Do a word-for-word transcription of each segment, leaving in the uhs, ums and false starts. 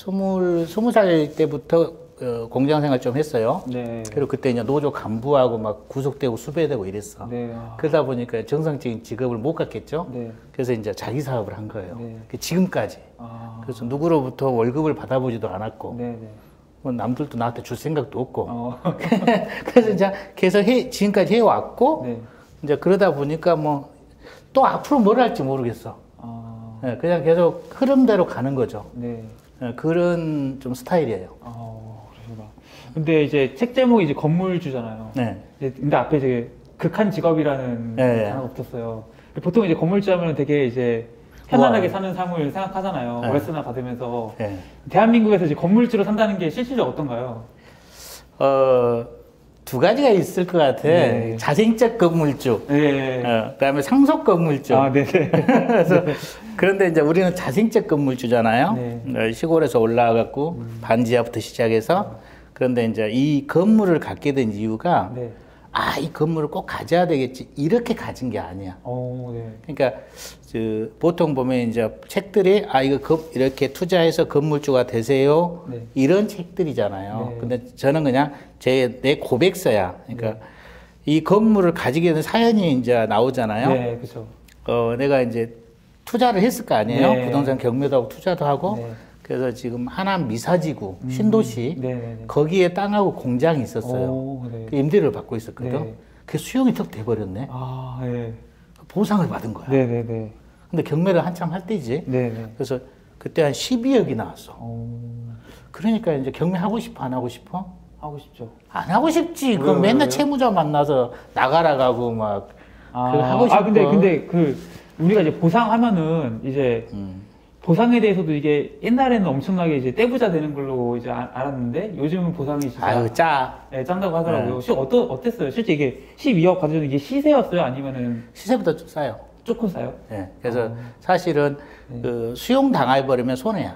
스물, 스무 살 때부터 어, 공장 생활 좀 했어요. 네. 그리고 그때 이제 노조 간부하고 막 구속되고 수배되고 이랬어. 네. 아. 그러다 보니까 정상적인 직업을 못 갖겠죠. 네. 그래서 이제 자기 사업을 한 거예요. 네. 지금까지. 아. 그래서 누구로부터 월급을 받아보지도 않았고, 네. 네. 뭐 남들도 나한테 줄 생각도 없고. 어. 그래서 이제 계속 해, 지금까지 해왔고, 네. 이제 그러다 보니까 뭐 또 앞으로 뭘 할지 모르겠어. 아. 예, 그냥 계속 흐름대로 가는 거죠. 네. 예, 그런 좀 스타일이에요. 어, 그러시구나. 근데 이제 책 제목이 이제 건물주잖아요. 네. 이제 근데 앞에 되게 극한 직업이라는 네. 단어가 붙었어요. 보통 이제 건물주 하면 되게 이제 편안하게 우와. 사는 삶을 생각하잖아요. 네. 월세나 받으면서. 예. 대한민국에서 이제 건물주로 산다는 게 실질적으로 어떤가요? 어, 두 가지가 있을 것 같아. 네. 자생적 건물주, 네. 어, 그다음에 상속 건물주. 아, 네네. 그래서 그런데 이제 우리는 자생적 건물주잖아요. 네. 어, 시골에서 올라와갖고 음. 반지하부터 시작해서 그런데 이제 이 건물을 갖게 된 이유가 네. 아, 이 건물을 꼭 가져야 되겠지 이렇게 가진 게 아니야. 어, 네. 그러니까 그 보통 보면 이제 책들이 아 이거 건- 이렇게 투자해서 건물주가 되세요 네. 이런 책들이잖아요. 네. 근데 저는 그냥 제 내 고백서야. 그러니까 네. 이 건물을 가지게 된 사연이 이제 나오잖아요. 네, 그렇죠. 어 내가 이제 투자를 했을 거 아니에요. 네. 부동산 경매도 하고 투자도 하고. 네. 그래서 지금 하남 미사지구 신도시 네, 네, 네. 거기에 땅하고 공장이 있었어요. 오, 네. 그 임대료를 받고 있었거든. 네. 그 수용이 턱 돼버렸네. 아, 네. 보상을 받은 거야. 네, 네, 네. 근데 경매를 한참 할 때지. 네, 네. 그래서 그때 한 십이억이 나왔어. 어, 그러니까 이제 경매 하고 싶어, 안 하고 싶어? 하고 싶죠. 안 하고 싶지. 그 왜요, 맨날 왜요? 채무자 만나서 나가라 가고 막. 아, 그거 하고 싶어. 아, 근데, 근데 그, 우리가 이제 보상하면은 이제 음. 보상에 대해서도 이게 옛날에는 엄청나게 이제 떼부자 되는 걸로 이제 아- 알았는데 요즘은 보상이 진짜 아유, 짜. 네, 짠다고 하더라고요. 네. 실 어떠, 어땠어요? 실제 이게 십이억 받으면 이게 시세였어요? 아니면은 시세보다 좀 싸요. 조금 싸요? 예. 그래서 어. 사실은 네. 그 수용 당해버리면 손해야.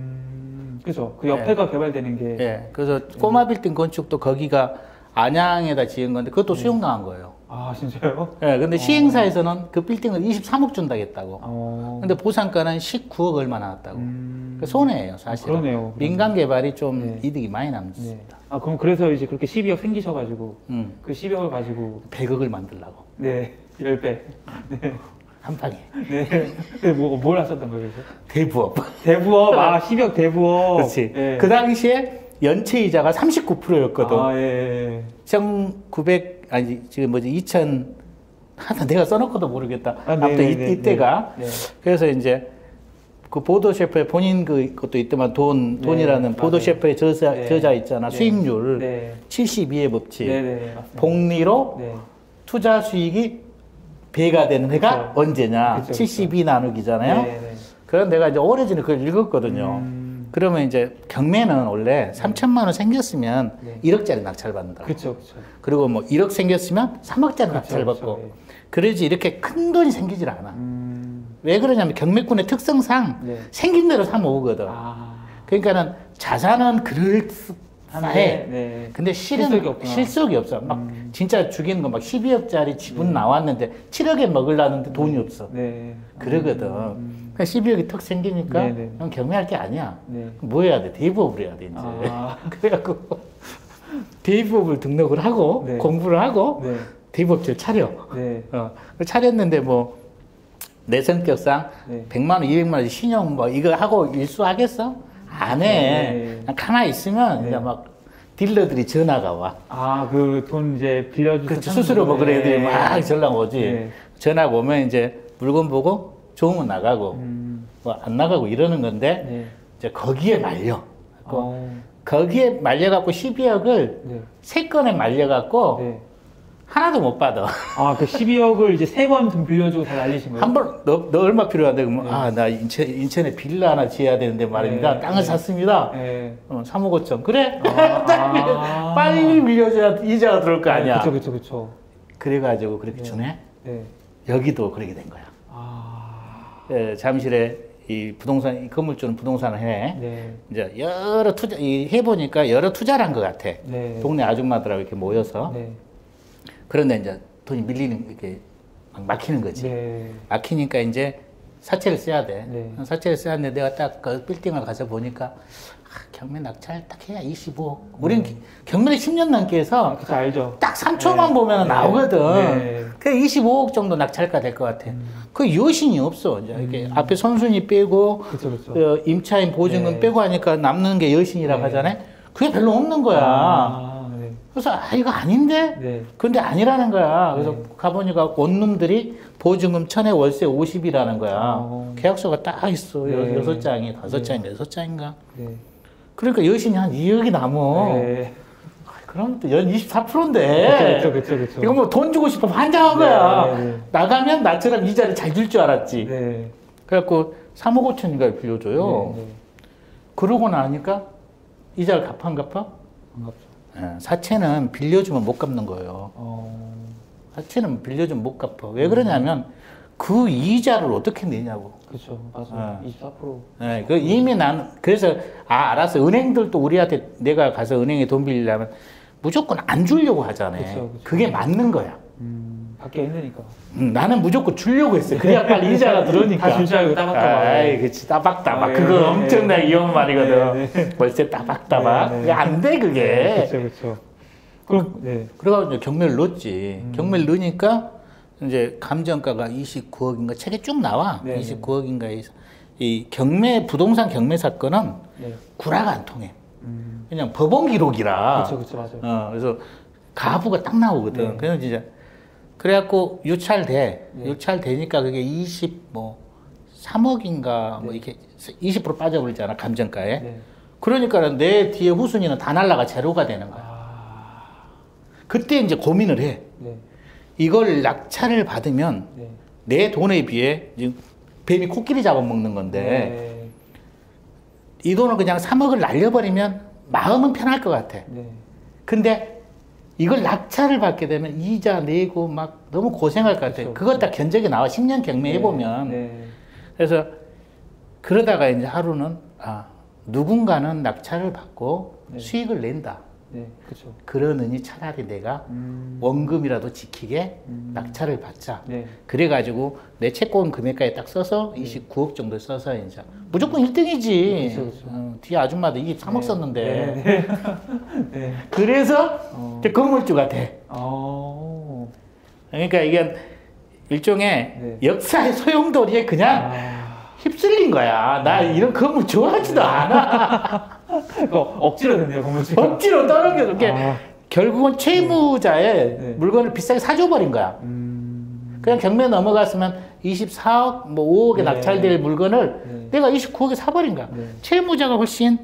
음, 그죠. 그 옆에가 개발되는 게. 예. 그래서 꼬마 빌딩 건축도 거기가 안양에다 지은 건데 그것도 수용당한 거예요. 아, 진짜요? 예. 근데 시행사에서는 그 빌딩을 이십삼억 준다겠다고. 어. 근데 보상가는 십구억 얼마 나왔다고. 음. 그 손해예요, 사실. 그러네요. 민간 개발이 좀 네. 이득이 많이 네. 남습니다. 아, 그럼 그래서 이제 그렇게 십이억 생기셔가지고 음. 그 십이억을 가지고 백억을 만들라고. 네, 십 배. 네. 한 방에. 네. 네, 뭐, 뭘 하셨던 거예요, 그래서? 대부업. 대부업, 아, 십이억 대부업. 그렇지. 예. 그 당시에 연체 이자가 삼십구 퍼센트였거든. 아, 예. 천구백, 아니, 지금 뭐지, 이천, 하여튼 내가 써놓고도 모르겠다. 아, 네, 아무튼 네, 이, 네, 이때가. 네. 그래서 이제 그 보도 셰프의 본인 그 것도 있더만 돈, 네, 돈이라는 보도 맞아요. 셰프의 저자, 네. 저자 있잖아. 네. 수익률. 네. 칠십이의 법칙. 네, 네, 맞습니다. 복리로 네. 투자 수익이 배가 되는 해가 그쵸. 언제냐? 그쵸, 그쵸. 칠십이 나누기잖아요. 네, 네. 그런 내가 이제 오래전에 그걸 읽었거든요. 음. 그러면 이제 경매는 원래 삼천만 원 생겼으면 네. 일억짜리 낙찰 받는다. 그쵸, 그쵸. 그리고 뭐 일억 생겼으면 삼억짜리 그쵸, 낙찰 그쵸, 받고. 예. 그러지 이렇게 큰 돈이 생기질 않아. 음. 왜 그러냐면 경매꾼의 특성상 네. 생긴 대로 사 모으거든. 아. 그러니까는 자산은 그럴싸해. 한데, 네. 근데 실은 실속이 없구나. 실속이 없어. 막 음. 진짜 죽이는 거 막 십이억짜리 지분 나왔는데 칠억에 먹으려는데 돈이 없어. 네. 그러거든. 음. 그러니까 십이억이 턱 생기니까 네, 네. 그냥 경매할 게 아니야. 네. 뭐 해야 돼? 대부업을 해야 돼 이제. 아. 그래갖고 대부업을 등록을 하고 네. 공부를 하고 네. 대부업체를 차려. 네. 어, 차렸는데 뭐 내 성격상 네. 백만 원, 이백만 원 신용 뭐 이거 하고 일수하겠어? 안 해. 네. 그냥 가만히 있으면 네. 이제 막 딜러들이 전화가 와. 아, 그 돈 이제 빌려주서. 그 수수료 먹으러 애들이 네. 막 전화 오지. 네. 전화 오면 이제 물건 보고 좋으면 나가고 음. 뭐 안 나가고 이러는 건데 네. 이제 거기에 말려. 그 어. 거기에 말려갖고 십이억을 네. 세 건에 말려갖고 네. 하나도 못 받아. 아, 그 십이억을 이제 세 번 좀 빌려주고 다 날리신 거예요? 한 번, 너, 너 얼마 필요한데? 그러면, 네. 아, 나 인천, 인천에 빌라 하나 지어야 되는데 말입니다. 네. 땅을 네. 샀습니다. 네. 어, 삼억 오천. 그래? 아. 빨리 빌려줘야 이자가 들어올 거 아니야. 그쵸, 그쵸, 그쵸. 그래가지고 그렇게 네. 주네? 네. 여기도 그렇게 된 거야. 아. 예, 잠실에 이 부동산, 이 건물주는 부동산을 해. 네. 이제 여러 투자, 이 해보니까 여러 투자를 한 것 같아. 네. 동네 아줌마들하고 이렇게 모여서. 네. 그런데 이제 돈이 밀리는, 이렇게 막 막히는 거지. 네. 막히니까 이제 사채를 써야 돼. 네. 사채를 써야 하는데 내가 딱 그 빌딩을 가서 보니까 아, 경매 낙찰 딱 해야 이십오. 우린 음. 경매를 십 년 넘게 해서 그쵸, 알죠. 딱 삼 초만 네. 보면 네. 나오거든. 네. 그게 이십오억 정도 낙찰가 될 것 같아. 음. 그 여신이 없어. 이제 이렇게 음. 앞에 선순위 빼고 그쵸, 그쵸. 그 임차인 보증금 네. 빼고 하니까 남는 게 여신이라고 네. 하잖아요. 그게 별로 없는 거야. 아, 네. 그래서 아 이거 아닌데? 네. 근데 아니라는 거야. 그래서 네. 가보니까 원룸들이 보증금 천에 월세 오십이라는 거야. 어. 계약서가 딱 있어. 네. 여섯 장이, 다섯 장이, 여섯 장인가? 네. 그러니까 여신이 한 이억이 남어. 네. 그럼 또 연 이십사 퍼센트인데. 그렇죠, 그렇죠, 그렇죠. 이거 뭐 돈 주고 싶으면 환장한 네, 거야. 네, 네. 나가면 나처럼 이자를 잘 줄 줄 알았지. 네. 그래갖고 삼억 오천인가 빌려줘요. 네, 네. 그러고 나니까 이자를 갚아 안 갚아? 안 갚죠. 네, 사채는 빌려주면 못 갚는 거예요. 어... 사채는 빌려주면 못 갚아. 왜 그러냐면 그 이자를 어떻게 내냐고. 그렇죠. 맞아요. 네. 이십사 퍼센트. 네, 그 이미 난 그래서 아 알았어. 은행들도 우리한테 내가 가서 은행에 돈 빌리려면 무조건 안 주려고 하잖아요. 그쵸, 그쵸. 그게 맞는 거야. 음, 받기 힘드니까. 음, 나는 무조건 주려고 했어. 그래야 빨리 이자가 들어오니까. 다 줄 줄 알고 따박따박. 아이, 그치. 따박따박. 아, 그거 예, 엄청나게 위험한 예, 말이거든. 예, 예. 월세 따박따박. 예, 예. 안 돼, 그게. 그쵸, 그쵸. 그럼, 네. 그래가지고 경매를 넣었지. 음. 경매를 넣으니까 이제 감정가가 이십구억인가 책에 쭉 나와. 네, 이십구억인가 해서. 이 경매, 부동산 경매 사건은 네. 구라가 안 통해. 음. 그냥 법원 기록이라. 그쵸, 그쵸, 맞아요. 어, 그래서 가부가 딱 나오거든. 네. 그래서 진짜. 그래갖고 유찰돼. 네. 유찰되니까 그게 이십삼억인가 네. 뭐 이렇게 이십 퍼센트 빠져버리잖아, 감정가에. 네. 그러니까 내 뒤에 후순위는 다 날라가 제로가 되는 거야. 아... 그때 이제 고민을 해. 네. 이걸 낙찰을 받으면 네. 내 돈에 비해 지금 뱀이 코끼리 잡아먹는 건데 네. 이 돈을 그냥 삼억을 날려버리면 마음은 편할 것 같아. 네. 근데 이걸 낙찰을 받게 되면 이자 내고 막 너무 고생할 것 같아. 그렇죠. 그것 다 견적이 나와. 십 년 경매 해보면. 네. 네. 그래서 그러다가 이제 하루는 아 누군가는 낙찰을 받고 네. 수익을 낸다. 네, 그렇죠. 그러느니 차라리 내가 음... 원금이라도 지키게 음... 낙찰을 받자. 네. 그래가지고 내 채권 금액가에 딱 써서 네. 이십구억 정도 써서 이제 무조건 일 등이지. 그쵸, 그쵸. 어, 뒤에 아줌마도 이십삼억 네. 썼는데. 네. 네. 그래서 어... 이제 건물주가 돼. 어... 그러니까 이게 일종의 네. 역사의 소용돌이에 그냥 아... 휩쓸린 거야. 나 이런 건물 좋아하지도 네. 않아. 억지로 됐네요, 건물주. 억지로 떠넘겨서. 아. 결국은 채무자의 네. 물건을 비싸게 사줘버린 거야. 음. 그냥 경매 넘어갔으면 이십사억, 뭐 오억에 네. 낙찰될 물건을 네. 내가 이십구억에 사버린 거야. 네. 채무자가 훨씬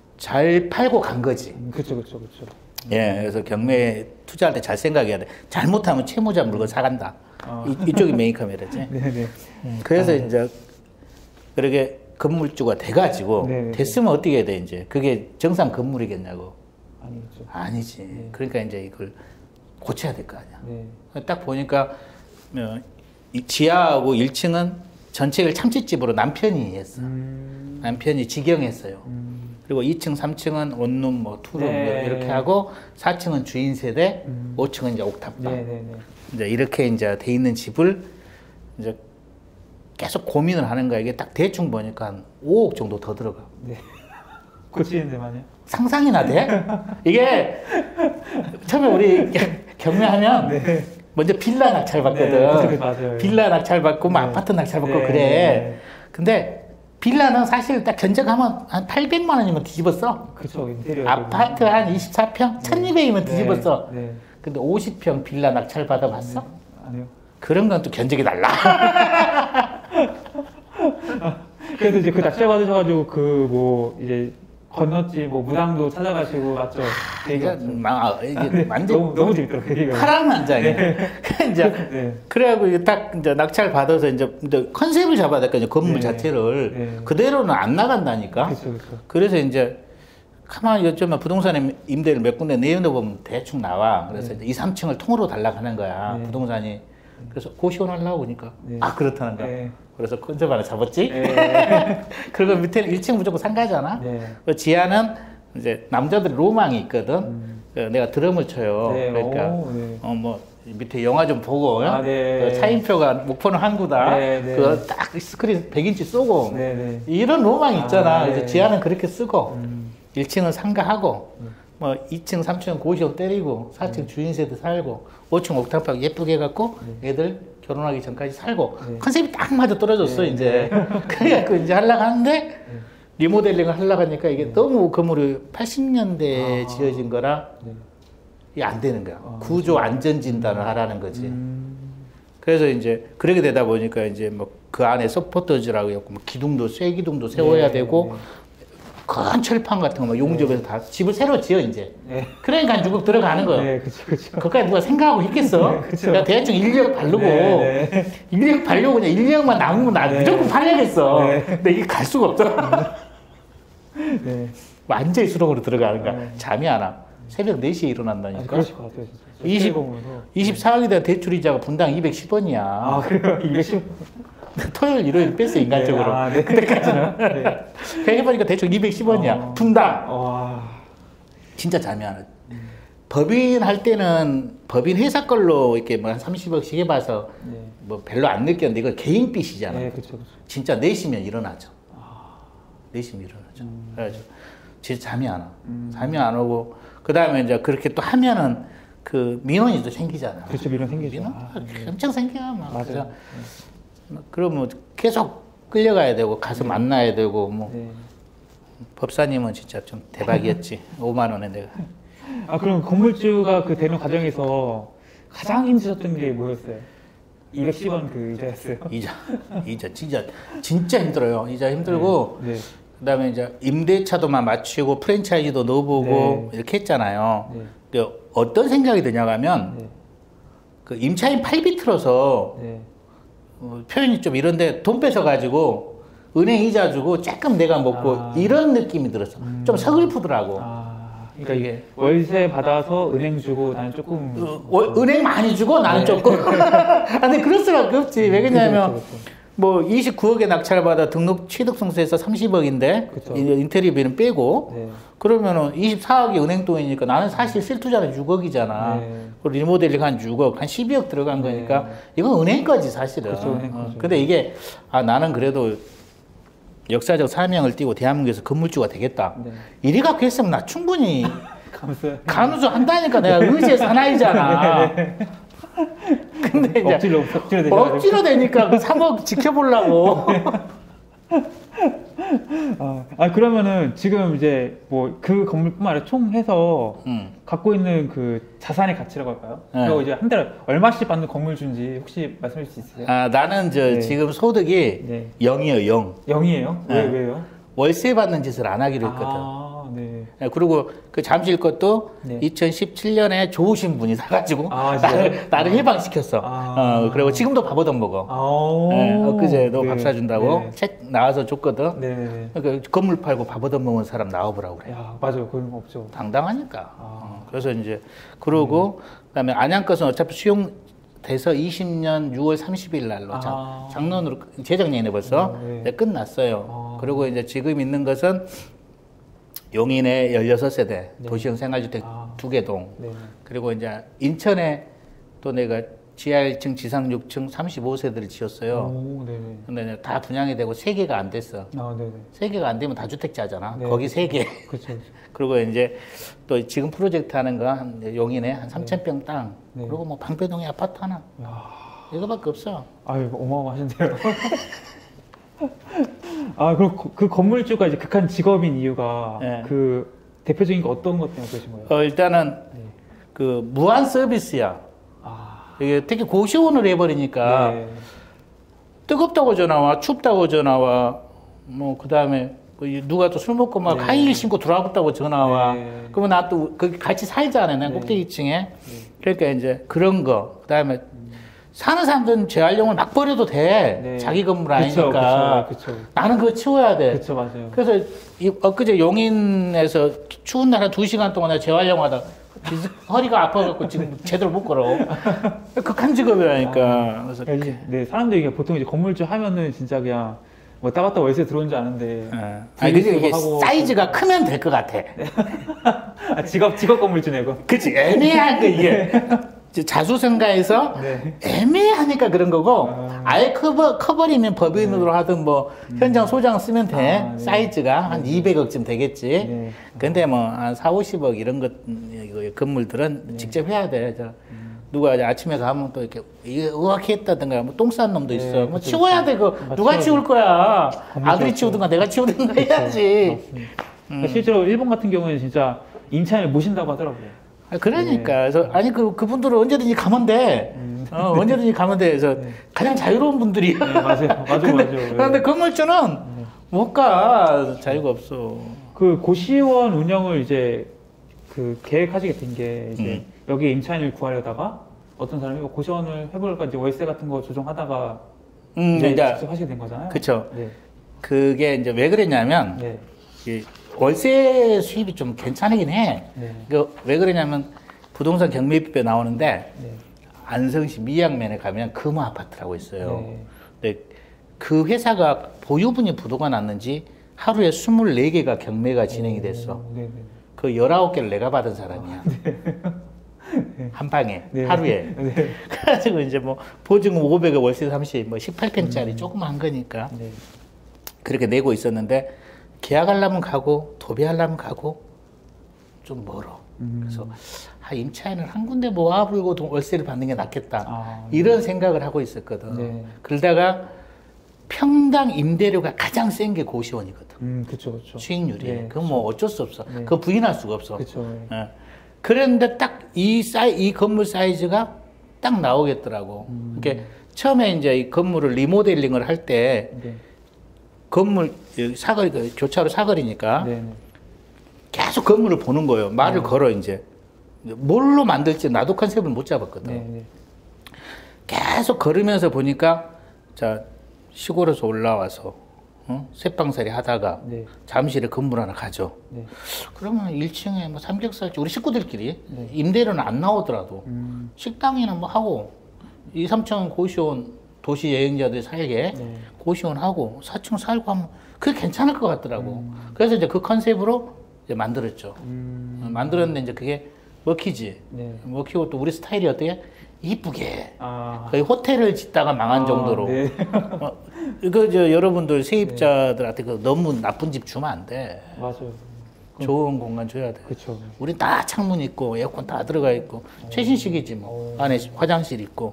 잘 팔고 간 거지. 그렇죠, 그렇죠, 그렇죠. 예, 그래서 경매 투자할 때 잘 생각해야 돼. 잘못하면 채무자 물건 사간다. 아. 이, 이쪽이 메인 카메라지. 네, 네. 음, 그래서 아. 이제 그렇게 건물주가 돼가지고 네네. 됐으면 어떻게 해야 돼 이제 그게 정상 건물이겠냐고. 아니죠. 아니지. 네. 그러니까 이제 이걸 고쳐야 될 거 아니야. 네. 딱 보니까 어, 이 지하하고 일 층은 전체를 참치집으로 남편이 했어. 음... 남편이 직영했어요. 음... 그리고 이 층, 삼 층은 원룸, 뭐 투룸 네. 이렇게 하고 사 층은 주인 세대, 음... 오 층은 이제 옥탑방. 네, 네, 네. 이제 이렇게 이제 돼 있는 집을 이제 계속 고민을 하는 거야. 이게 딱 대충 보니까 한 오억 정도 더 들어가. 네. 고치는 데만요? 상상이나 돼? 이게 처음에 우리 경매하면 네. 먼저 빌라 낙찰 받거든. 네, 맞아요. 빌라 낙찰 받고 뭐 네. 아파트 낙찰 받고 네. 그래. 근데 빌라는 사실 딱 견적하면 한 팔백만 원이면 뒤집었어. 그렇죠. 인테리어. 아파트 한 이십사 평, 네. 천이백이면 뒤집었어. 네. 네. 근데 오십 평 빌라 낙찰 받아봤어? 네. 아니요. 그런 건 또 견적이 달라. 그래서 이제 그 낙찰 받으셔가지고 그 뭐 이제 건너집 뭐 무당도 찾아가시고 맞죠? 이게 막 이게 완전 너무 너무 재밌더라고요. 파란만장이야. 네. 이제 네. 그래갖고 이게 딱 이제 낙찰 받아서 이제 컨셉을 잡아야 될거 아니야. 건물 네. 자체를 네. 그대로는 안 나간다니까. 그렇죠, 그렇죠. 그래서 이제 가만히 요즘에 부동산 임대를 몇 군데 내놓아 보면 대충 나와. 그래서 네. 이, 삼 층을 통으로 달라고 하는 거야. 네. 부동산이. 그래서 고시원하려고 보니까 네. 아 그렇다는 거야. 네. 그래서 컨셉 하나 잡았지. 네. 그리고 밑에는 일 층 무조건 상가잖아. 네. 그 지하는 이제 남자들 로망이 있거든. 음. 내가 드럼을 쳐요. 네. 그러니까 오, 네. 어 뭐 밑에 영화 좀 보고 아, 네. 그 차인표가 목포는 항구다. 네, 네. 그 딱 스크린 백 인치 쏘고 네, 네. 이런 로망이 있잖아. 아, 네. 그래서 지하는 그렇게 쓰고 음. 일 층은 상가하고 음. 뭐 이 층, 삼 층은 고시원 때리고 사 층 음. 주인세대 살고 오 층 옥탑방 예쁘게 해갖고 네. 애들 결혼하기 전까지 살고 네. 컨셉이 딱 맞아 떨어졌어 네. 이제. 그래갖고 이제 하려고 하는데 네. 리모델링을 하려고 하니까 이게 네. 너무 건물이 팔십 년대에 아. 지어진 거라 네. 이게 안 되는 거야. 아, 구조 안전 진단을 하라는 거지. 음. 그래서 이제 그렇게 되다 보니까 이제 뭐 그 안에 서포터즈라고 했고 뭐 기둥도 쇠 기둥도 세워야 네, 되고 네. 큰 철판 같은 거 막 용접해서 다 집을 새로 지어 이제. 네. 그러니까 중국 들어가는 거예요. 네, 그쵸, 그쵸. 그까지 누가 생각하고 있겠어? 네, 그쵸. 그러니까 대충 인력 바르고 네, 네. 인력 바르고 그냥 인력만 남으면 나 네. 무조건 팔려야겠어. 네. 근데 이게 갈 수가 없어. 네. 완전히 수동으로 들어가는 거야. 네. 잠이 안 와. 새벽 네 시에 아, 일어난다니까. 그러실 것 같아요, 진짜. 이십, 보면서. 이십사억에 대한 대출이자가 분당 이백십 원이야. 아, 그래요? 이백십. 토요일, 일요일 뺐어, 인간적으로. 네, 아, 네. 그때까지는. 네. 그냥 해보니까 대충 이백십 원이야. 어. 분당. 와. 진짜 잠이 안 와. 법인 할 때는 법인 회사 걸로 이렇게 뭐 한 삼십억씩 해봐서 네. 뭐 별로 안 느꼈는데 이거 개인 빚이잖아. 네, 그쵸, 그쵸. 진짜 내시면 일어나죠. 아. 내시면 일어나죠. 음. 그래가지고 진짜 잠이 안 와. 음. 잠이 안 오고 그 다음에 이제 그렇게 또 하면은 그 민원이 또 생기잖아. 그렇죠, 미련 생기죠. 민원 아, 네. 엄청 생겨 막. 맞아요. 그래서 그러면 계속 끌려가야 되고 가서 네. 만나야 되고 뭐 네. 법사님은 진짜 좀 대박이었지. 오만 원에 내가. 아, 그럼 건물주가 그 되는 과정에서 가장 힘드셨던 게 뭐였어요? 이백십 원 그 이자였어요? 이자, 이자 진짜 진짜 힘들어요. 이자 힘들고 네. 네. 그다음에 이제 임대차도만 맞추고 프랜차이즈도 넣어보고 네. 이렇게 했잖아요. 네. 근데 어떤 생각이 드냐고 하면 네. 그 임차인 팔비 틀어서 네. 어, 표현이 좀 이런데 돈 뺏어가지고 은행 이자 주고 조금 내가 먹고 아. 이런 느낌이 들었어. 음. 좀 서글프더라고. 아, 그러니까 이게 월세 받아서 은행 주고 나는 조금 어, 월- 은행 많이 주고 나는 네. 조금. 아, 근데 그럴 수밖에 없지. 왜 그러냐면 그쵸, 그쵸, 그쵸. 뭐 이십구억에 낙찰 받아 등록 취득승수에서 삼십억인데 그쵸. 인테리어비는 빼고 네. 그러면은 이십사억이 은행 돈이니까 나는 사실 실투자는 육억이잖아. 네. 그리고 리모델링 한 육억, 한 십이억 들어간 네. 거니까 이건 은행 거지 사실은. 그쵸, 은행 어, 거죠. 근데 이게 아 나는 그래도 역사적 사명을 띠고 대한민국에서 건물주가 되겠다. 네. 이리 갖고 했으면 나 충분히 감사해요. 간우주 한다니까 내가 의지의 사나이잖아. 근데 이제 억지로 억지로 되죠. 억지로 되니까 그 삼억 지켜보려고. 아, 아 그러면은 지금 이제 뭐 그 건물뿐만 아니라 총 해서 음. 갖고 있는 그 자산의 가치라고 할까요? 네. 그리고 이제 한 달에 얼마씩 받는 건물주인지 혹시 말씀해 주실 수 있으세요? 아 나는 저 네. 지금 소득이 네. 영이에요 영. 영이에요? 왜 네. 왜요? 월세 받는 짓을 안 하기로 했거든. 아, 네. 네, 그리고 그 잠실 것도 네. 이천십칠 년에 좋으신 분이 사가지고 아, 나를, 진짜요? 나를 해방시켰어. 아. 어, 그리고 지금도 밥 얻어 먹어. 아, 네, 엊그제도 네. 밥 사준다고 네. 책 나와서 줬거든. 네. 네. 그러니까 건물 팔고 밥 얻어 먹은 사람 나와보라고 그래. 야, 맞아요. 그런 거 없죠. 당당하니까. 아. 어, 그래서 이제 그러고 그다음에 안양 것은 어차피 수용돼서 이십 년 유월 삼십일 날로 아. 장, 장론으로 재작년에 벌써 아, 네. 이제 끝났어요. 아. 그리고 이제 지금 있는 것은 용인의 열여섯 세대 네. 도시형 생활주택 아. 두 개 동. 네. 그리고 이제 인천에 또 내가 지하 일 층, 지상 육 층 삼십오 세대를 지었어요. 오, 네. 네. 근데 이제 다 분양이 되고 세 개가 안 됐어. 아, 네. 네. 세 개가 안 되면 다주택자잖아. 네. 거기 세 개. 그렇죠. 그렇죠. 그리고 이제 또 지금 프로젝트 하는 거 한 용인에 한 삼천 평 땅. 네. 그리고 뭐 방배동에 아파트 하나. 야. 이거밖에 없어. 아유, 어마어마하신데요. 아, 그럼 거- 그 건물주가 이제 극한 직업인 이유가 네. 그 대표적인 게 어떤 것 때문에 그러신 거예요? 어, 일단은 네. 그 무한 서비스야. 아, 이게 특히 고시원을 해버리니까 네. 뜨겁다고 전화와, 춥다고 전화와, 뭐, 그 다음에 누가 또 술 먹고 막 네. 하이힐 신고 들어왔다고 전화와. 네. 그러면 나 또 거기 같이 살잖아요. 난 네. 꼭대기 층에. 그러니까 이제 그런 거. 그 다음에 사는 사람들은 재활용을 막 버려도 돼. 네. 자기 건물 그쵸, 아니니까. 그쵸, 그쵸. 나는 그거 치워야 돼. 그쵸, 맞아요. 그래서 이, 엊그제 용인에서 추운 날 한 두 시간 동안 내가 재활용 하다 허리가 아파갖고 지금 제대로 못 걸어. 극한 직업이라니까. 그래서 아, 이제, 네, 사람들이 이게 보통 이제 건물주 하면은 진짜 그냥 뭐 따봤다 월세 들어온 줄 아는데. 예. 아니, 근데 이게 하고- 사이즈가 크면 될 것 같아. 아, 직업, 직업 건물주네, 이거. 그치, 애매한 거, 이게. 자수성가해서 네. 애매하니까 그런 거고 아. 아예 커버, 커버리면 법인으로 네. 하든 뭐 음. 현장 소장 쓰면 돼. 아, 네. 사이즈가 한 네. 이백억쯤 되겠지. 네. 근데 뭐 한 사오십억 이런 것 이거 건물들은 네. 직접 해야 돼. 저 음. 누가 이제 아침에 가면 또 이렇게 의학했다든가 뭐 똥 싼 놈도 네, 있어. 뭐 그쵸, 치워야 그쵸. 돼. 그 아, 누가 치워야 치울 거야. 건물 아들이 치웠죠. 치우든가 내가 치우든가 해야지. 맞습니다. 그러니까 실제로 일본 같은 경우는 진짜 임차인을 모신다고 하더라고요. 아, 그러니까. 네. 그래서 아니 그 그분들은 언제든지 가면 돼. 음. 어, 언제든지 가면 돼. 그래서 네. 가장 자유로운 분들이야. 네, 맞아요. 맞아요, 근데, 맞아요. 그런데 건물주는 네. 못 가. 자유가 없어. 그 고시원 운영을 이제 그 계획하시게 된 게 이제 음. 여기 임차인을 구하려다가 어떤 사람이 이거 고시원을 해볼까 이제 월세 같은 거 조정하다가 음, 이제 이제 직접 하시게 된 거잖아요. 그쵸. 네. 그게 이제 왜 그랬냐면 네. 이 월세 수입이 좀 괜찮긴 해. 네. 그 왜 그러냐면 부동산 경매입에 나오는데 네. 안성시 미양면에 가면 금호 아파트라고 있어요. 네. 근데 그 회사가 보유분이 부도가 났는지 하루에 스물네 개가 경매가 진행이 됐어. 오, 네네. 그 열아홉 개를 내가 받은 사람이야. 한 방에 네. 하루에. 네. 그래가지고 이제 뭐 보증금 오백에 월세 삼십, 뭐 십팔 평짜리 음. 조그만 거니까 네. 그렇게 내고 있었는데 계약하려면 가고 도배하려면 가고 좀 멀어. 음. 그래서 아, 임차인을 한 군데 모아불고 돈- 월세를 받는 게 낫겠다. 아, 이런 생각을 하고 있었거든. 네. 그러다가 평당 임대료가 가장 센 게 고시원이거든. 음, 그쵸, 그쵸. 수익률이. 네, 그건 뭐 어쩔 수 없어. 네. 그거 부인할 수가 없어. 그쵸. 네. 예. 그런데 딱 이 사이, 이 건물 사이즈가 딱 나오겠더라고. 음. 이렇게 처음에 이제 이 건물을 리모델링을 할 때 네. 건물 여기 사거리 그 교차로 사거리니까 네. 네. 계속 건물을 보는 거예요. 말을 네. 걸어 이제 뭘로 만들지 나도 컨셉을 못 잡았거든. 네. 네. 계속 걸으면서 보니까 자 시골에서 올라와서 어? 쇳방살이 하다가 네. 잠실에 건물 하나 가죠. 네. 그러면 일 층에 뭐 삼겹살집 우리 식구들끼리 네. 임대료는 안 나오더라도 음. 식당이나 뭐 하고 이, 삼 층 고시원 도시 여행자들 살게 네. 고시원 하고 사 층 살고 하면 그게 괜찮을 것 같더라고. 음. 그래서 이제 그 컨셉으로 이제 만들었죠. 음. 어, 만들었는데 이제 그게 먹히지. 네. 먹히고 또 우리 스타일이 어떻게 이쁘게 아. 거의 호텔을 짓다가 망한 아, 정도로. 네. 어, 이거 저 여러분들 세입자들한테 그 너무 나쁜 집 주면 안 돼. 맞아요. 좋은 공간 줘야 돼. 그쵸. 우리 다 창문 있고 에어컨 다 들어가 있고 최신식이지 뭐. 어. 안에 화장실 있고.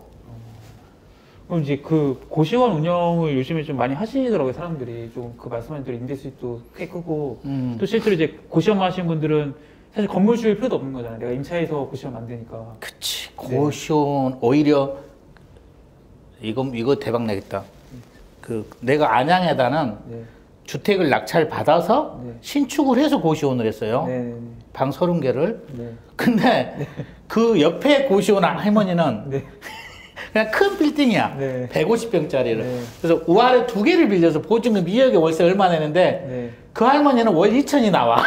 그럼 이제 그 고시원 운영을 요즘에 좀 많이 하시더라고요, 사람들이. 좀 그 말씀하신 대로 임대 수익도 꽤 크고. 음. 또 실제로 이제 고시원 하시는 분들은 사실 건물 지을 필요도 없는 거잖아요. 내가 임차해서 고시원 만드니까. 그치. 고시원 오히려 이거 이거 대박 나겠다. 그 내가 안양에다는 네. 주택을 낙찰 받아서 네. 신축을 해서 고시원을 했어요. 네. 네. 방 서른 개를. 네. 근데 그 옆에 고시원 할머니는 네. 그냥 큰 빌딩이야. 네. 백오십 평짜리를. 네. 그래서 우아래 두 개를 빌려서 보증금 이억에 월세 얼마 내는데 네. 그 할머니는 월 이천이 나와.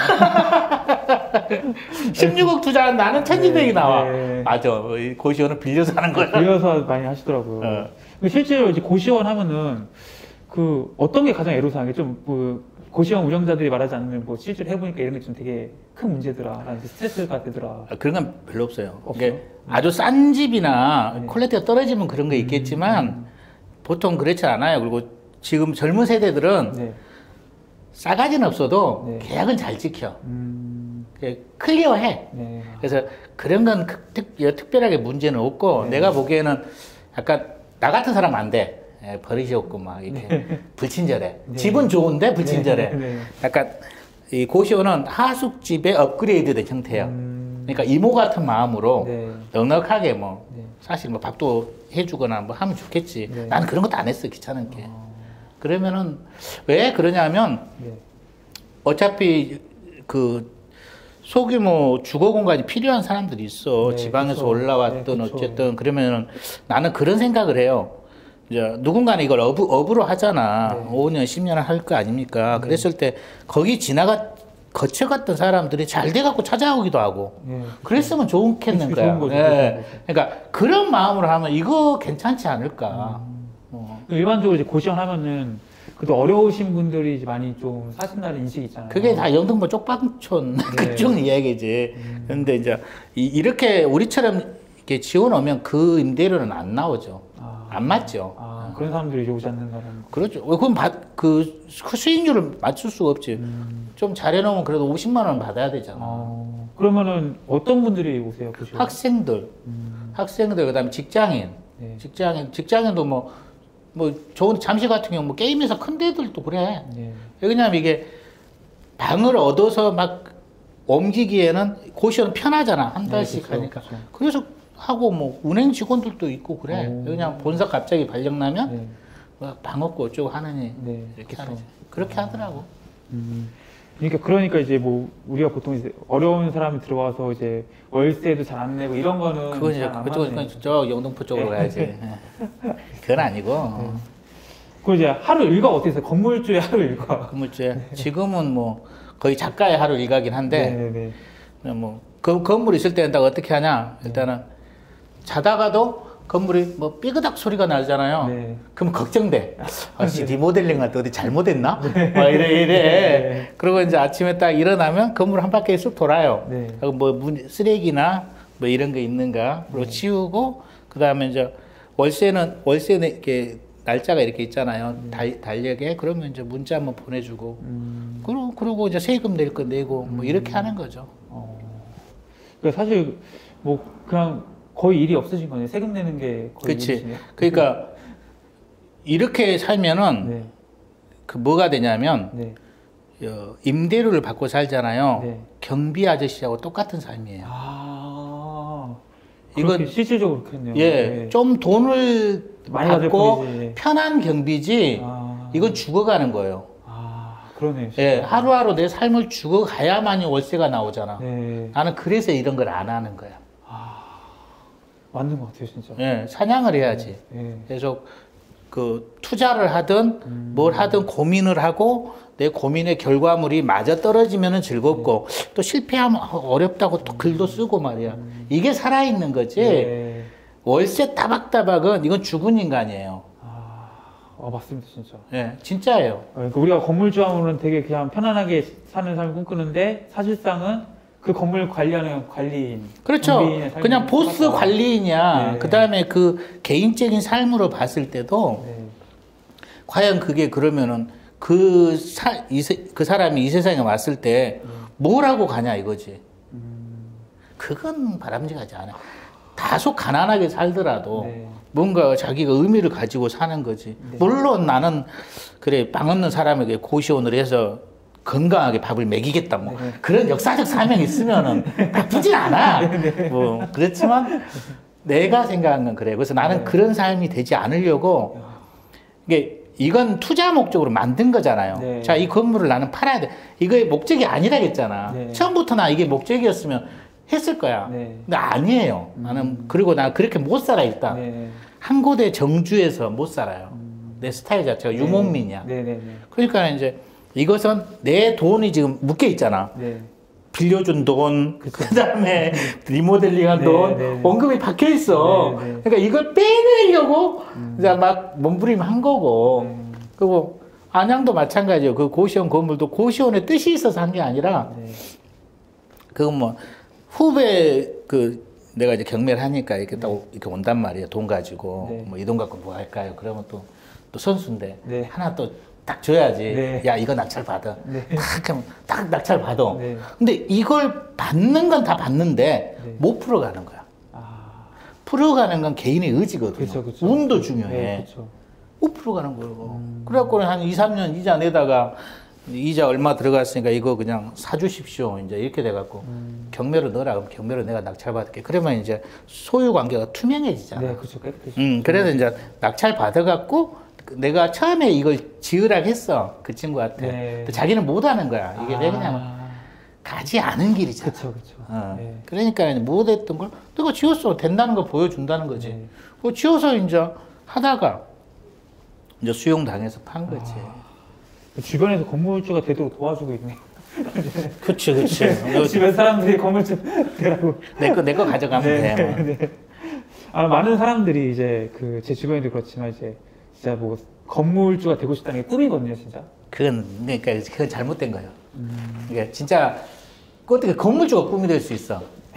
십육억 투자한 나는 천이백이 나와. 네. 맞아. 이 고시원을 빌려서 하는 거야. 빌려서 많이 하시더라고요. 어. 근데 실제로 이제 고시원 하면은 그 어떤 게 가장 애로사항이 좀그 고시원 운영자들이 말하지 않으면 뭐 실제로 해보니까 이런 게 좀 되게 큰 문제더라. 라는 스트레스가 되더라. 아, 그런 건 별로 없어요. 없어요? 이게 아주 싼 집이나 네. 퀄리티가 떨어지면 그런 거 있겠지만 음. 보통 그렇지 않아요. 그리고 지금 젊은 세대들은 네. 싸가지는 없어도 네. 계약은 잘 지켜. 음. 예, 클리어해. 네. 그래서 그런 건 그- 특, 특별하게 문제는 없고 네. 내가 보기에는 약간 나 같은 사람 안 돼. 예, 버릇이 없고 막 이렇게 불친절해. 네. 집은 좋은데 불친절해. 네. 네. 약간 이 고시원은 하숙집의 업그레이드된 형태야. 음. 그러니까 이모 같은 마음으로 네. 넉넉하게 뭐 네. 사실 뭐 밥도 해주거나 뭐 하면 좋겠지. 네. 나는 그런 것도 안 했어 귀찮은 게. 어. 그러면은 왜 그러냐면 네. 어차피 그 소규모 주거 공간이 필요한 사람들이 있어. 네, 지방에서 그쵸. 올라왔든 네, 그쵸. 어쨌든 그러면은 나는 그런 생각을 해요. 이제 누군가는 이걸 업으, 업으로 하잖아. 네. 오 년, 십 년 할 거 아닙니까? 그랬을 때 거기 지나가 거쳐갔던 사람들이 잘 돼갖고 찾아오기도 하고. 네. 그랬으면 좋겠는 그치, 거야. 좋은 거죠, 예. 좋은 거죠. 그러니까 그런 마음으로 하면 이거 괜찮지 않을까. 음. 어. 일반적으로 이제 고시원 하면은 그래도 어려우신 분들이 이제 많이 좀 사신다는 인식이 있잖아요. 그게 다 영등포 쪽방촌 네. 그쪽 이야기지. 음. 근데 이제 이- 이렇게 우리처럼 이게 지원 오면 그 임대료는 안 나오죠. 아, 안 맞죠. 아, 그런 사람들이 이제 오지 않는다는 거. 그렇죠. 그럼 받, 그 수익률을 맞출 수가 없지. 음. 좀 잘해놓으면 그래도 오십만 원 받아야 되잖아. 어, 그러면은 어떤 분들이 오세요? 그 지원? 학생들, 음. 학생들 그다음에 직장인, 네. 직장인, 직장인도 뭐, 뭐 좋은 잠시 같은 경우 뭐 게임에서 큰 데들도 그래. 네. 왜냐면 이게 방을 얻어서 막 옮기기에는 고시원 편하잖아. 한 달씩 네, 그렇죠, 하니까. 그렇죠. 그래서 하고 뭐 은행 직원들도 있고 그래. 오. 그냥 본사 갑자기 발령나면 네. 뭐 방 없고 어쩌고 하느니 네, 이렇게 그렇죠. 하지. 그렇게 하더라고. 음. 그러니까 그러니까 이제 뭐 우리가 보통 이제 어려운 사람이 들어와서 이제 월세도 잘 안 내고 이런 거는 그건 이제 잘안 그쪽은 맞네. 저 영등포 쪽으로 가야지. 예. 그건 아니고. 그 이제 하루 일과 어떻게 해서 건물주의 하루 일과. 건물주에 지금은 뭐 거의 작가의 하루 일가긴 한데 네, 네. 뭐 그 건물 있을 때는 딱 어떻게 하냐 일단은 자다가도 건물이 뭐 삐그닥 소리가 나잖아요. 네. 그럼 걱정돼. 아씨 네. 리모델링 할 때 어디 잘못했나? 막 이래 이래. 네. 그리고 이제 아침에 딱 일어나면 건물 한 바퀴 쑥 돌아요. 네. 그리고 뭐 문- 쓰레기나 뭐 이런 거 있는가 그리고 네. 치우고 그 다음에 이제 월세는 월세는 이렇게 날짜가 이렇게 있잖아요. 달, 달력에 그러면 이제 문자 한번 보내주고 음. 그리고 그리고 이제 세금 낼 거 내고 뭐 이렇게 하는 거죠. 어. 그러니까 사실 뭐 그냥 거의 일이 없으신 거네요. 세금 내는 게 거의 그렇지. 일이시네요. 그러니까 이렇게 살면은 네. 그 뭐가 되냐면 네. 어, 임대료를 받고 살잖아요. 네. 경비 아저씨하고 똑같은 삶이에요. 아. 이건- 이건 실질적으로 그렇겠네요. 예, 네. 좀 돈을 많이 받을 받고 뿐이지. 편한 경비지. 아. 이건 죽어가는 거예요. 아, 그러네요. 진짜. 예, 하루하루 내 삶을 죽어가야만이 월세가 나오잖아. 네. 나는 그래서 이런 걸 안 하는 거야. 맞는 것 같아요, 진짜. 예, 사냥을 해야지. 네. 계속 그 투자를 하든 음. 뭘 하든 고민을 하고 내 고민의 결과물이 맞아 떨어지면 즐겁고 네. 또 실패하면 어렵다고 또 글도 쓰고 말이야. 이게 살아있는 거지. 음. 네. 월세 따박따박은 이건 죽은 인간이에요. 아, 아, 맞습니다, 진짜. 예, 진짜예요. 어, 그러니까 우리가 건물주 하면은 되게 그냥 편안하게 사는 삶을 꿈꾸는데 사실상은 그 건물 관리하는 관리인. 그렇죠. 경비인의 삶이 그냥 보스 똑같다. 관리이냐, 네. 그 다음에 그 개인적인 삶으로 봤을 때도 네. 과연 그게 그러면은 그, 사, 이, 세- 그 사람이 이 세상에 왔을 때 뭘 하고 가냐 이거지. 음, 그건 바람직하지 않아. 다소 가난하게 살더라도 네. 뭔가 자기가 의미를 가지고 사는 거지. 네. 물론 나는 그래 빵 없는 사람에게 고시원을 해서 건강하게 밥을 먹이겠다 뭐 네. 그런 역사적 사명이 있으면은 나쁘진 않아. 뭐 그렇지만 내가 생각한 건 그래. 그래서 나는 네. 그런 삶이 되지 않으려고 이게 이건 투자 목적으로 만든 거잖아요. 네. 자, 이 건물을 나는 팔아야 돼. 이거의 목적이 아니라겠잖아. 네. 처음부터 나 이게 목적이었으면 했을 거야. 네. 근데 아니에요. 나는 그리고 나 그렇게 못 살아 일단. 네. 한 곳에 정주해서 못 살아요. 음. 내 스타일 자체가 유목민이야. 네, 네, 네. 그러니까 이제 이것은 내 돈이 지금 묶여 있잖아. 네. 빌려준 돈, 그 다음에 리모델링한 네, 돈, 네. 원금이 박혀 있어. 네, 네. 그러니까 이걸 빼내려고 음. 이제 막 몸부림한 거고. 음. 그리고 안양도 마찬가지예요. 그 고시원 건물도 고시원의 뜻이 있어서 한 게 아니라 네. 그건 뭐 후배 그 내가 이제 경매를 하니까 이렇게 딱 이렇게 온단 말이에요. 돈 가지고 네. 뭐 이 돈 갖고 뭐 할까요? 그러면 또 또 선수인데 네. 하나 또 딱 줘야지. 네. 야 이거 낙찰 받아. 네. 딱 하면 딱 낙찰 받아. 네. 근데 이걸 받는 건 다 받는데 네. 못 풀어가는 거야. 아, 풀어가는 건 개인의 의지거든요. 그쵸, 그쵸. 운도 중요해. 네, 그렇죠. 못 풀어가는 거예요. 음. 그래갖고 한 이, 삼 년 이자 내다가 이자 얼마 들어갔으니까 이거 그냥 사주십시오. 이제 이렇게 돼갖고 음. 경매로 넣어라. 그럼 경매로 내가 낙찰 받을게. 그러면 이제 소유 관계가 투명해지잖아. 네, 그렇죠. 깨끗해지죠. 음, 그래서 이제 낙찰 받아갖고 내가 처음에 이걸 지으라고 했어. 그 친구한테. 네. 근데 자기는 못 하는 거야. 이게 아. 왜냐면 가지 않은 길이잖아. 그쵸, 그쵸. 어. 네. 그러니까 못 했던 걸 내가 지었어. 된다는 걸 보여준다는 거지. 네. 그거 지어서 이제 하다가 이제 수용당해서 판 거지. 아. 주변에서 건물주가 되도록 도와주고 있네. 그치, 그치. 주변 사람들이 건물주 되라고. 내 거, 내 거 가져가면 네, 돼. 뭐. 네. 아, 많은 사람들이 이제 그 제 주변에도 그렇지만 이제 진짜 뭐 건물주가 되고 싶다는 게 꿈이거든요, 진짜. 그건, 그러니까 그건 잘못된 거예요. 음. 이게 진짜 어떻게 건물주가 꿈이 될 수 있어.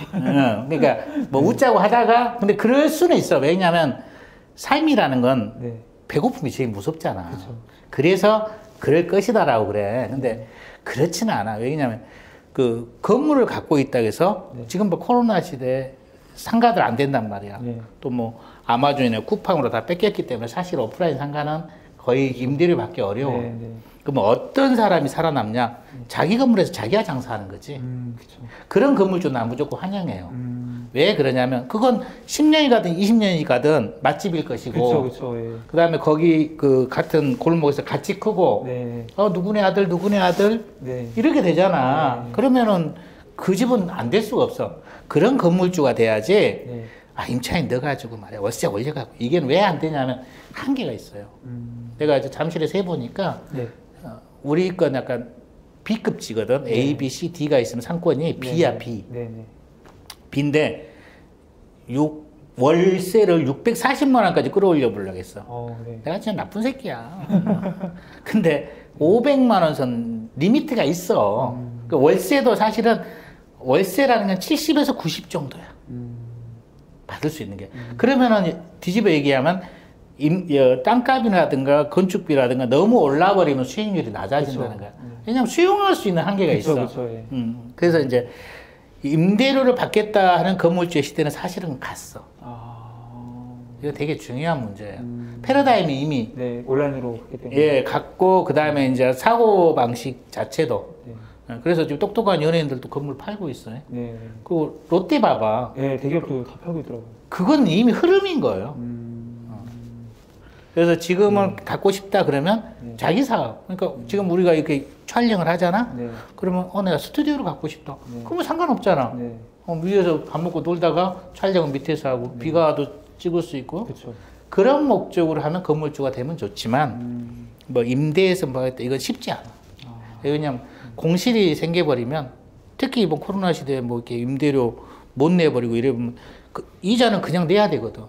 응, 그러니까 뭐 웃자고 하다가 근데 그럴 수는 있어. 왜냐하면 삶이라는 건 네. 배고픔이 제일 무섭잖아. 그쵸. 그래서 그럴 것이다라고 그래. 근데 그렇지는 않아. 왜냐하면 그 건물을 갖고 있다 해서 네. 지금 뭐 코로나 시대에 상가들 안 된단 말이야. 네. 또 뭐 아마존이나 쿠팡으로 다 뺏겼기 때문에 사실 오프라인 상가는 거의 임대료 받기 어려워. 네, 네. 그러면 어떤 사람이 살아남냐? 자기 건물에서 자기가 장사하는 거지. 음, 그쵸. 그런 건물주는 난 무조건 환영해요. 음, 왜 그러냐면 그건 십 년이 가든 이십 년이 가든 맛집일 것이고 그쵸, 그쵸. 예. 그다음에 거기 그 같은 골목에서 같이 크고 네. 어 누구네 아들 누구네 아들 네. 이렇게 되잖아. 네. 그러면은 그 집은 안 될 수가 없어. 그런 건물주가 돼야지. 네. 아 임차인 넣어가지고 말이야 월세 올려가고 이게 왜 안 되냐면 한계가 있어요. 음, 내가 이제 잠실에서 해보니까 네. 어, 우리 건 약간 B급지거든. 네. A, B, C, D가 있으면 상권이 B야 네. B. 네, 네. B인데 육, 월세를 육백사십만 원까지 끌어올려 보려고 했어. 어, 네. 내가 진짜 나쁜 새끼야. 근데 오백만 원 선 리미트가 있어. 음. 그 월세도 사실은 월세라는 건 칠십에서 구십 정도야. 음, 받을 수 있는 게. 그러면은 뒤집어 얘기하면 임, 어, 땅값이라든가 건축비라든가 너무 올라버리면 수익률이 낮아진다는 그쵸. 거야. 네. 왜냐면 수용할 수 있는 한계가 그쵸, 있어. 그쵸, 예. 음, 그래서 이제 임대료를 받겠다 하는 건물주의 시대는 사실은 갔어. 아, 이거 되게 중요한 문제예요. 음. 패러다임이 이미 네, 온라인으로 했기 때문에. 예 갔고 그 다음에 이제 사고 방식 자체도 네. 어, 그래서 지금 똑똑한 연예인들도 건물 팔고 있어요. 네. 그리고 롯데 봐봐. 네, 대기업도 다 팔고 있더라고요. 그건 이미 흐름인 거예요. 음, 그래서 지금은 갖고 싶다 그러면 네. 자기 사업. 그러니까 지금 우리가 이렇게 촬영을 하잖아. 네. 그러면 어 내가 스튜디오를 갖고 싶다. 네. 그러면 상관없잖아. 네. 어, 위에서 밥 먹고 놀다가 촬영은 밑에서 하고 네. 비가 와도 찍을 수 있고 그쵸. 그런 목적으로 하는 건물주가 되면 좋지만 음, 뭐 임대해서 뭐 했다 이건 쉽지 않아. 아, 왜냐면 공실이 생겨버리면 특히 이번 코로나 시대에 뭐 이렇게 임대료 못 내버리고 이러면 그 이자는 그냥 내야 되거든.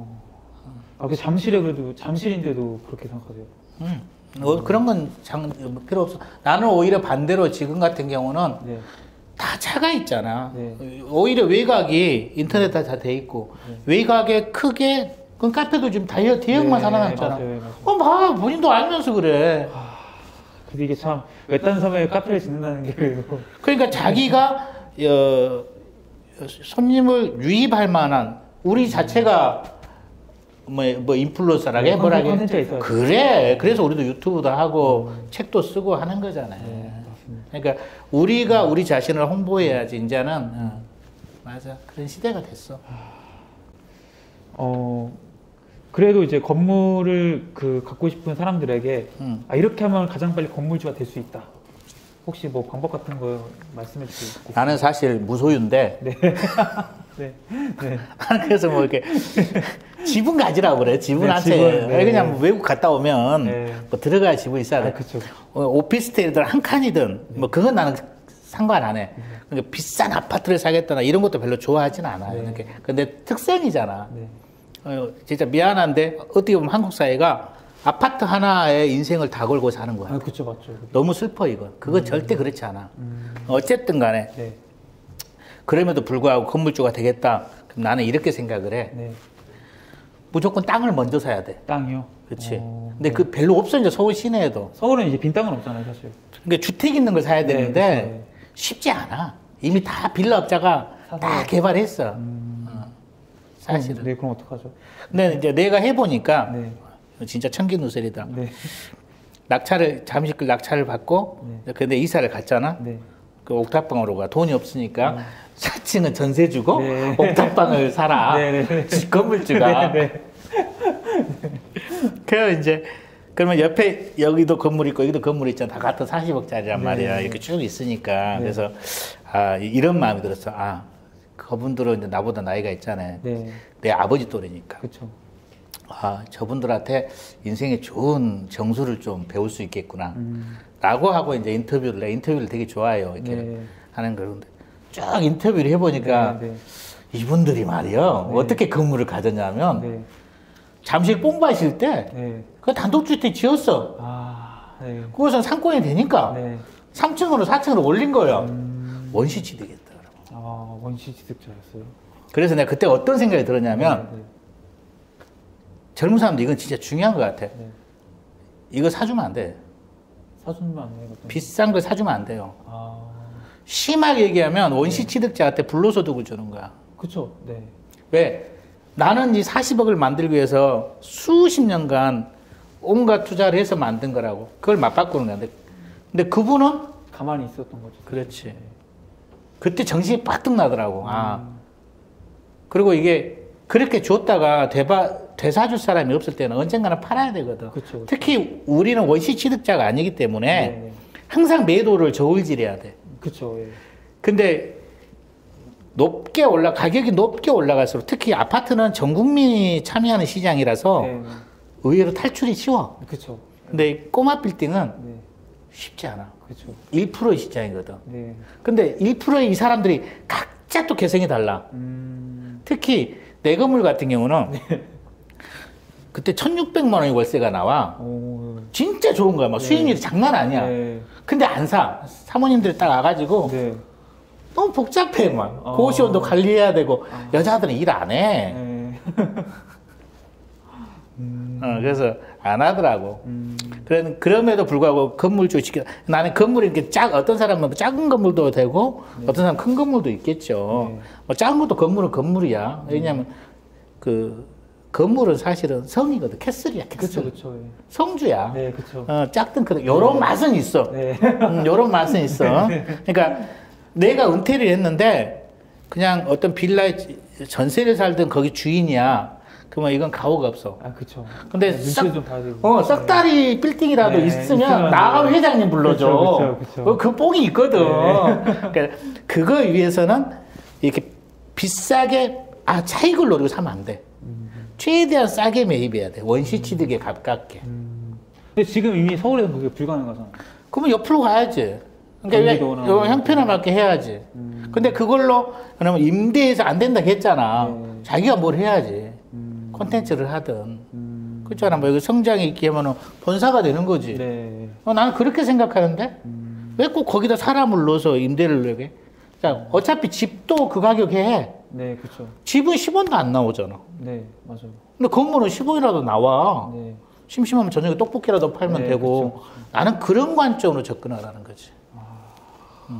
아, 그 잠실에 그래도 잠실인데도 그렇게 생각하세요? 음. 어, 그런 건 장, 필요 없어. 나는 오히려 반대로 지금 같은 경우는 네. 다 차가 있잖아. 네. 오히려 외곽이 인터넷 다 돼 있고 네. 외곽에 크게 그 카페도 지금 다 대형만 네, 살아남잖아. 맞아요, 맞아요. 어, 봐 본인도 알면서 그래. 근데 이게 참 외딴 섬에 카페를 짓는다는 게 그래도 그러니까 자기가 어, 손님을 유입할 만한 우리 자체가 뭐, 뭐 인플루언서라게 네, 뭐라게 컨텐츠가 있어야죠. 그래. 그래서 우리도 유튜브도 하고 책도 쓰고 하는 거잖아요. 네, 맞습니다. 그러니까 우리가 우리 자신을 홍보해야지 이제는 어, 맞아 그런 시대가 됐어. 어 그래도 이제 건물을 그 갖고 싶은 사람들에게 음. 아, 이렇게 하면 가장 빨리 건물주가 될 수 있다. 혹시 뭐 방법 같은 거 말씀해 주시고. 나는 사실 무소유인데 네. 네. 네. 그래서 뭐 이렇게 지분 가지라고 그래. 지분한테 네, 지분, 네. 그냥 뭐 외국 갔다 오면 네. 뭐 들어가야 지분 있어야 돼. 아, 그쵸. 어, 오피스텔이든 한 칸이든 뭐 그건 나는 상관 안 해. 그러니까 비싼 아파트를 사겠다나 이런 것도 별로 좋아하진 않아요. 네. 이렇게. 근데 특성이잖아. 네. 어, 진짜 미안한데 어떻게 보면 한국 사회가 아파트 하나에 인생을 다 걸고 사는 거야. 아, 그쵸, 맞죠. 너무 슬퍼 이건. 그건 절대 그렇지 않아. 어쨌든 간에 네. 그럼에도 불구하고 건물주가 되겠다. 그럼 나는 이렇게 생각을 해. 네. 무조건 땅을 먼저 사야 돼. 땅이요. 그렇지. 어, 근데 그 별로 없어 이제 서울 시내에도. 서울은 이제 빈 땅은 없잖아요, 사실. 그러니까 주택 있는 걸 사야 네, 되는데 그쵸, 네. 쉽지 않아. 이미 다 빌라 업자가 사서- 다 개발했어. 음, 어, 사실은. 네, 그럼 어떡하죠? 근데 이제 내가 해보니까 네. 진짜 천기누설이다. 네. 낙찰을 잠실 낙찰을 받고 네. 근데 이사를 갔잖아. 네. 그 옥탑방으로 가. 돈이 없으니까 사 층은 전세 주고 네. 옥탑방을 사라. 네, 네, 네. 건물주가. 네, 네. 그래서 이제 그러면 옆에 여기도 건물 있고 여기도 건물 있잖아. 다 같은 사십억짜리란 네. 말이야. 이렇게 쭉 있으니까. 네. 그래서 아 이런 마음이 들었어. 아 그분들은 이제 나보다 나이가 있잖아요. 네. 내 아버지 또래니까. 그쵸. 아 저분들한테 인생의 좋은 정수를 좀 배울 수 있겠구나. 음, 라고 하고 이제 인터뷰를 내 인터뷰를 되게 좋아해요. 이렇게 네. 하는 거는데 쭉 인터뷰를 해보니까 네, 네. 이분들이 말이요 네. 어떻게 건물을 가졌냐면 네. 잠실 뽕바실 때 네. 그 단독주택 지었어. 아, 네. 그것은 상권이 되니까 네. 삼 층으로 사 층으로 올린 거예요. 음, 원시지 되겠다. 그러면. 아, 아, 원시 취득자였어요. 그래서 내가 그때 어떤 생각이 들었냐면 네, 네. 젊은 사람들 이건 진짜 중요한 것 같아. 네. 이거 사주면 안 돼. 사주면 안 돼요. 비싼 걸 사주면 안 돼요. 아, 심하게 얘기하면 원시 취득자한테 불로소득을 주는 거야. 그쵸. 네. 왜? 나는 이 사십억을 만들기 위해서 수십 년간 온갖 투자를 해서 만든 거라고. 그걸 맞바꾸는 거야. 근데, 근데 그분은 가만히 있었던 거죠. 그렇지. 네. 그때 정신이 빠뜩 나더라고. 아. 그리고 이게 그렇게 줬다가 되바, 되사줄 사람이 없을 때는 언젠가는 팔아야 되거든. 그쵸, 그쵸. 특히 우리는 원시 취득자가 아니기 때문에 네. 항상 매도를 저울질해야 돼. 그쵸. 예. 근데 높게 올라 가격이 높게 올라갈수록 특히 아파트는 전 국민이 참여하는 시장이라서 네. 의외로 탈출이 쉬워. 그쵸. 근데 꼬마 빌딩은 네. 쉽지 않아. 그쵸. 일 퍼센트의 시장이거든. 네. 근데 일 퍼센트의 이 사람들이 각자 또 개성이 달라. 음. 특히 내 건물 같은 경우는 네. 그때 천육백만 원이 월세가 나와. 오. 진짜 좋은 거야. 막 네. 수익률이 장난 아니야. 네. 근데 안 사. 사모님들이 딱 와가지고 네. 너무 복잡해. 막 어. 고시원도 관리해야 되고 아. 여자들은 일 안 해. 네. 음. 어, 그래서 안 하더라고. 음. 그런 그럼에도 불구하고 건물주 시켜. 나는 건물이 이렇게 작 어떤 사람은 작은 건물도 되고 네. 어떤 사람 큰 건물도 있겠죠. 네. 뭐 작은 것도 건물은 건물이야. 왜냐하면 그 건물은 사실은 성이거든. 캐슬이야. 캐슬. 그쵸, 그쵸. 예. 성주야. 네, 그쵸. 어, 작든 크든 요런 맛은 있어. 네. 음, 요런 맛은 있어. 그러니까 내가 은퇴를 했는데 그냥 어떤 빌라에 전세를 살던 거기 주인이야. 그러면 이건 가오가 없어. 아, 그쵸. 근데 네, 눈치 썩, 좀 봐야 되고. 어, 썩다리 빌딩이라도 네, 있으면 있으면 나가면 회장님 불러줘. 그쵸, 그쵸, 그쵸. 어, 그 뽕이 있거든. 네. 그러니까 그거 위해서는 이렇게 비싸게 아 차익을 노리고 사면 안 돼. 음. 최대한 싸게 매입해야 돼. 원시 취득에 가깝게. 음. 근데 지금 이미 서울에서 그게 불가능하잖아요. 그러면 옆으로 가야지. 그러니까 경기도나 요 형편에 맞게 해야지. 음. 근데 그걸로 그러면 임대해서 안 된다 했잖아. 네. 자기가 뭘 해야지. 음. 콘텐츠를 하든. 음. 그렇잖아. 뭐 이거 성장이 있게 하면은 본사가 되는 거지. 네. 어, 나는 그렇게 생각하는데 음. 왜 꼭 거기다 사람을 넣어서 임대를 내게? 자, 어차피 집도 그 가격에 해. 네, 그쵸. 집은 십 원도 안 나오잖아. 네, 맞아요. 근데 건물은 십 원이라도 나와. 네. 심심하면 저녁에 떡볶이라도 팔면 네, 되고. 그쵸, 그쵸. 나는 그런 관점으로 접근하라는 거지. 음.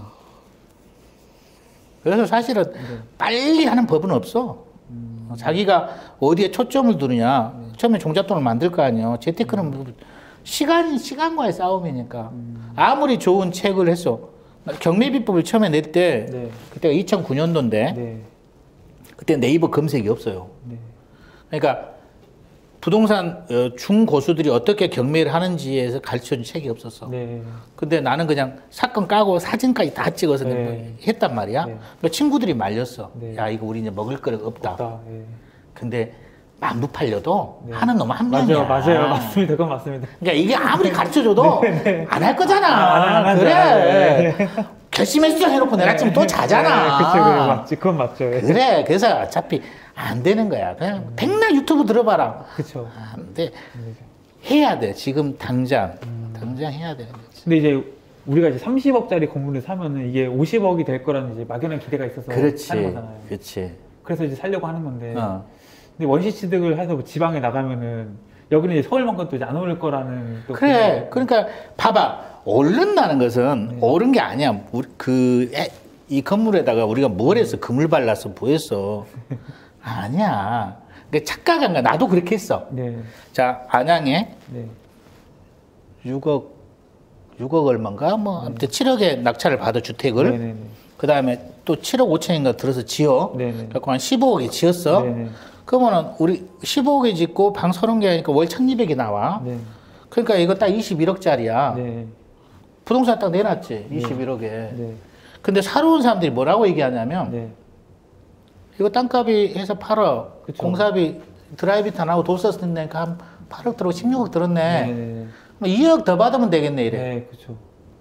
그래서 사실은 네. 빨리 하는 법은 없어. 음. 어, 자기가 어디에 초점을 두느냐. 처음에 종잣돈을 만들 거 아니에요. 재테크는 뭐 시간, 시간과의 싸움이니까. 음. 아무리 좋은 책을 했어. 경매비법을 처음에 낼 때, 네. 그때가 이천구 년도인데, 네. 그때 네이버 검색이 없어요. 네. 그러니까 부동산 어, 중고수들이 어떻게 경매를 하는지에서 가르쳐준 책이 없었어. 네. 근데 나는 그냥 사건 까고 사진까지 다 찍어서 네. 그냥 했단 말이야. 네. 그 친구들이 말렸어. 네. 야, 이거 우리 이제 먹을 거리가 없다. 없다. 예. 근데 만부 팔려도 네. 하는 놈은 한 명이야. 맞아요, 맞아요. 맞습니다. 그건 맞습니다. 그러니까 이게 아무리 가르쳐줘도 안 할 거잖아. 안, 안 하죠. 그래. 네. 결심했어 해놓고 내일 아침에 또 자잖아. 네, 그쵸, 그거 맞지. 그건 맞죠. 예. 그래. 그래서 어차피 안 되는 거야. 그냥 백날 유튜브 들어봐라. 그쵸. 안 돼. 네. 해야 돼. 지금 당장. 음. 당장 해야 되는 거지. 근데 이제 우리가 이제 삼십억짜리 건물을 사면은 이게 오십억이 될 거라는 이제 막연한 기대가 있어서 그렇지. 사는 거잖아요. 그렇지. 그래서 이제 살려고 하는 건데. 어. 근데 원시 취득을 해서 뭐 지방에 나가면은 여기는 이제 서울만큼 또 이제 안 오를 거라는 또 그래. 그러니까 봐봐. 오른다는 것은 네. 오른 게 아니야. 우리 그, 에, 이 건물에다가 우리가 뭘 했어? 금을 발랐어? 뭐 했어? 아니야. 그러니까 착각한 거야. 나도 그렇게 했어. 네. 자, 안양에 네. 육억, 육억 얼마인가? 뭐, 아무튼 칠억에 낙찰을 받아 주택을. 네네네. 그 다음에 또 칠억 오천인가 들어서 지어. 네네. 그래서 한 십오억에 지었어. 네네. 그러면은 우리 십오억에 짓고 방 서른 개 하니까 월 천이백이 나와. 네. 그러니까 이거 딱 이십일억짜리야. 네. 부동산 딱 내놨지. 이십일억에. 네. 근데 사러 온 사람들이 뭐라고 얘기하냐면 네. 이거 땅값이 해서 팔어. 그쵸. 공사비 드라이비 다 나오고 도서 쓴다니까 한 팔억 들어오고 십육억 들었네. 네. 뭐 이억 더 받으면 되겠네 이래. 네. 그쵸.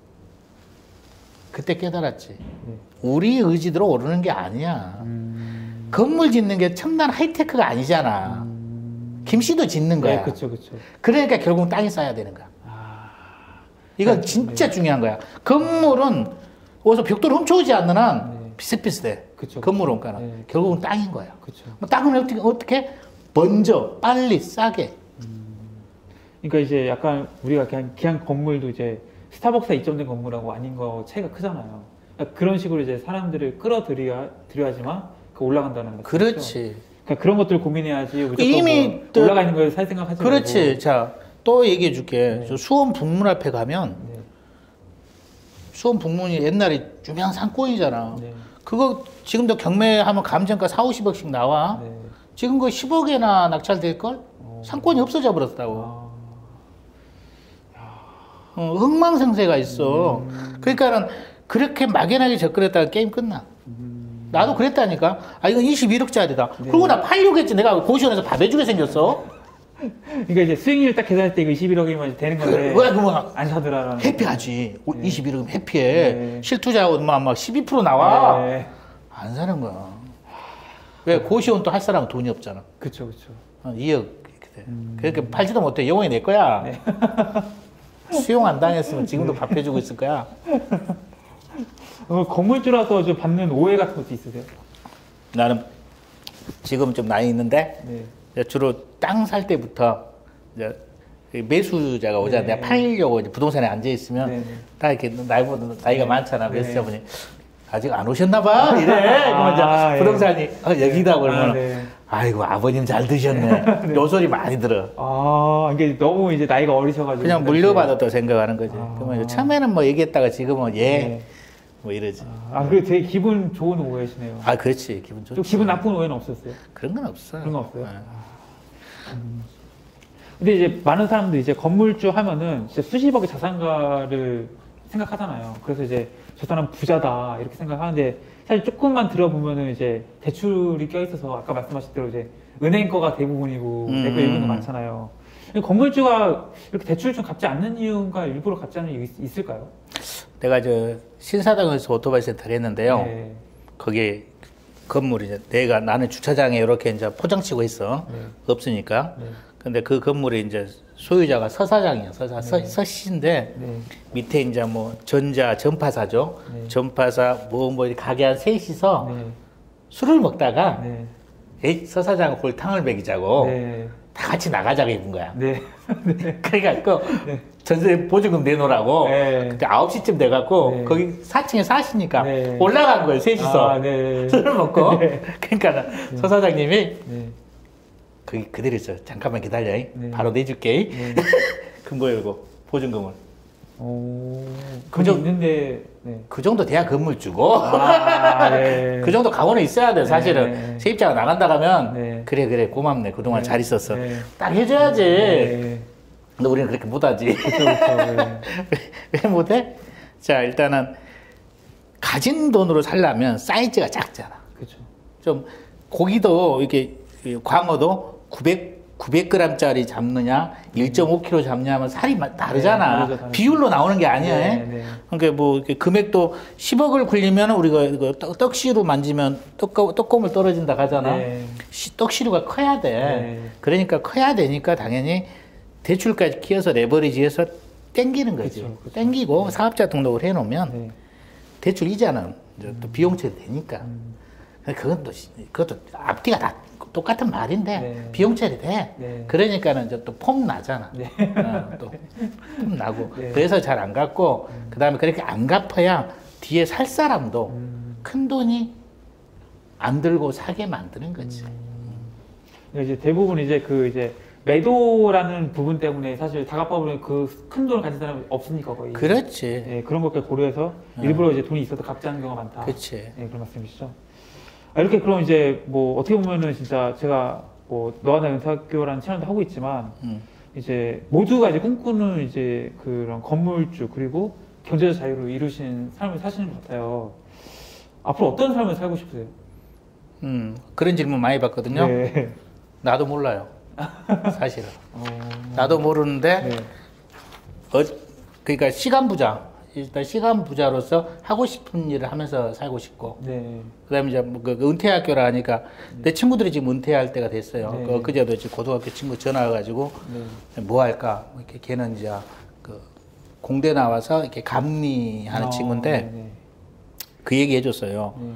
그때 깨달았지. 네. 우리 의지대로 오르는 게 아니야. 음. 건물 짓는 게 첨단 하이테크가 아니잖아. 음. 김씨도 짓는 거야. 네. 그쵸. 그쵸. 그러니까 결국 땅에 쌓여야 되는 거야. 아. 이건 네. 진짜 중요한 거야. 건물은 어디서 벽돌을 훔쳐오지 않는 한 네. 비슷비슷해. 그쵸, 건물 그쵸. 원가는. 네. 결국은 땅인 거야. 그렇죠. 뭐 땅은 어떻게, 어떻게? 먼저, 빨리, 싸게. 그러니까 이제 약간 우리가 그냥 그냥 건물도 이제 스타벅스에 입점된 건물하고 아닌 거 차이가 크잖아요. 그러니까 그런 식으로 이제 사람들을 끌어들여야 들여야지만 그 올라간다는 거죠. 그렇지. 그러니까 그런 것들 고민해야지. 무조건 이미 뭐 또- 올라가 있는 걸 살 생각하지 그렇지. 말고. 자, 또 얘기해 줄게. 네. 저 수원 북문 앞에 가면, 네. 수원 북문이 옛날에 유명한 상권이잖아. 네. 그거 지금도 경매하면 감정가 사오십억씩 나와. 네. 지금 그 십억에나 낙찰될걸? 어. 상권이 없어져 버렸다고. 아. 어, 흥망성쇠가 있어. 음. 그러니까는 그렇게 막연하게 접근했다가 게임 끝나. 음. 나도 그랬다니까. 아, 이건 이십일억짜리다. 네. 그리고 나 팔려고 했지. 내가 고시원에서 밥 해주게 생겼어. 그러니까 이제 수익률 딱 계산할 때 이거 이십일억이면 되는 건데 왜, 그뭐 안 사더라라는. 해피하지. 네. 이십일억이면 해피해. 네. 실투자하고 막, 막 십이 퍼센트 나와. 네. 안 사는 거야. 왜 고시원 또 할 사람은 돈이 없잖아. 그쵸 그쵸. 한 이억 이렇게 돼. 음. 그렇게 팔지도 못해. 영원히 내 거야. 네. 수용 안 당했으면 지금도 밥 해주고 있을 거야. 어, 건물주라서 좀 받는 오해 같은 것도 있으세요? 나는 지금 좀 나이 있는데 네. 이제 주로 땅 살 때부터 이제 매수자가 오잖아. 네. 내가 팔려고 이제 부동산에 앉아 있으면 네, 네. 다 이렇게 나이보다 나이가 네. 많잖아. 네. 매수자분이 아직 안 오셨나 봐. 이래. 그러면 이제 아, 예. 부동산이 어, 여기다 그러면 아, 네. 아이고 아버님 잘 드셨네. 요 소리 많이 들어. 아, 이게 너무 이제 나이가 어리셔가지고. 그냥 물려받았다고 생각하는 거지. 아. 그러면 처음에는 뭐 얘기했다가 지금은 예. 네. 뭐 이러지. 아, 그게 되게 기분 좋은 오해시네요. 아, 그렇지. 기분 좋지. 좀 기분 나쁜 오해는 없었어요? 그런 건 없어. 그런 건 없어요? 네. 근데 이제 많은 사람들이 이제 건물주 하면은 진짜 수십억의 자산가를 생각하잖아요. 그래서 이제 저 사람 부자다 이렇게 생각하는데 사실 조금만 들어보면은 이제 대출이 껴있어서 아까 말씀하신 대로 이제 은행 거가 대부분이고 음. 내거 일부는 많잖아요. 근데 건물주가 이렇게 대출을 좀 갚지 않는 이유가 일부러 갚지 않는 이유 있- 있을까요? 내가 저 신사동에서 오토바이 센터를 했는데요. 네. 거기에 건물이 이제 내가 나는 주차장에 이렇게 이제 포장치고 있어. 네. 없으니까. 네. 근데 그 건물이 이제 소유자가 서사장이야. 서사, 서, 네. 서씨인데 네. 밑에 이제 뭐 전자 전파사죠. 네. 전파사 뭐 뭐 가게 한 셋이서 네. 술을 먹다가 네. 에이, 서사장 골탕을 먹이자고 네. 다 같이 나가자고 입은 거야. 네. 그래갖고 네. 전세 보증금 내놓으라고 네. 그때 아홉 시쯤 돼갖고 네. 거기 사 층에 사시니까 네. 올라간 거예요. 셋이서 아, 네. 술을 먹고. 네. 그러니까 서 사장님이 네. 거기 그대로 있어. 잠깐만 기다려. 네. 바로 내줄게. 네. 금고 열고 보증금을. 오, 그 그죠 정- 있는데, 네. 그 정도 돼야 건물 주고. 아, 네. 그 정도 각오는 있어야 돼. 사실은 네. 세입자가 나간다 가면 네. 그래 그래 고맙네. 그동안 네. 잘 있었어. 네. 딱 해줘야지. 네. 근데 우리는 그렇게 못하지. 그쵸, 그쵸. 네. 왜 못해? 자 일단은 가진 돈으로 살려면 사이즈가 작잖아. 그쵸. 좀 고기도 이렇게 광어도 구백 구백 그램짜리 잡느냐 일 점 오 킬로그램 잡냐 하면 살이 마- 다르잖아. 네, 다르죠, 다르죠. 비율로 나오는 게 아니야. 네, 네. 그러니까 뭐 이렇게 금액도 십억을 굴리면 우리가 이거 떡- 떡시루 만지면 떡, 떡고물 떨어진다 하잖아. 네. 시- 떡시루가 커야 돼. 네. 그러니까 커야 되니까 당연히 대출까지 키워서 레버리지해서 땡기는 거지. 그쵸, 그쵸. 땡기고 사업자 등록을 해놓으면 네. 대출 이자는 이제 또 비용 처리 되니까. 음. 그건 또, 시- 그것도 앞뒤가 다 똑같은 말인데, 네. 비용 처리 돼. 네. 그러니까는 이제 또 폼 나잖아. 네. 어, 또, 폼 나고. 네. 그래서 잘 안 갚고, 그 다음에 그렇게 안 갚아야 뒤에 살 사람도 음. 큰 돈이 안 들고 사게 만드는 거지. 음. 이제 대부분 이제 그 이제 매도라는 부분 때문에 사실 다가빠보면 그 큰 돈을 가진 사람이 없으니까 거의. 그렇지. 네, 그런 것까지 고려해서 일부러 이제 돈이 있어도 갚지 않는 경우가 많다. 그렇지. 네, 그런 말씀이시죠. 아, 이렇게 그럼 이제 뭐 어떻게 보면은 진짜 제가 뭐 너와 나 연사학교라는 채널도 하고 있지만 음. 이제 모두가 이제 꿈꾸는 이제 그런 건물주 그리고 경제적 자유를 이루신 삶을 사시는 것 같아요. 앞으로 어떤 삶을 살고 싶으세요? 음, 그런 질문 많이 받거든요. 네. 나도 몰라요. 사실은. 어... 나도 모르는데, 네. 어, 그러니까 시간 부자. 일단 시간 부자로서 하고 싶은 일을 하면서 살고 싶고, 네. 그다음에 이제 뭐 그 은퇴학교라 하니까 내 친구들이 지금 은퇴할 때가 됐어요. 네. 그 그제도 이제 고등학교 친구 전화 와가지고 네. 뭐 할까? 뭐 이렇게 걔는 이제 그 공대 나와서 이렇게 감리하는 어, 친구인데 네. 그 얘기 해줬어요. 네.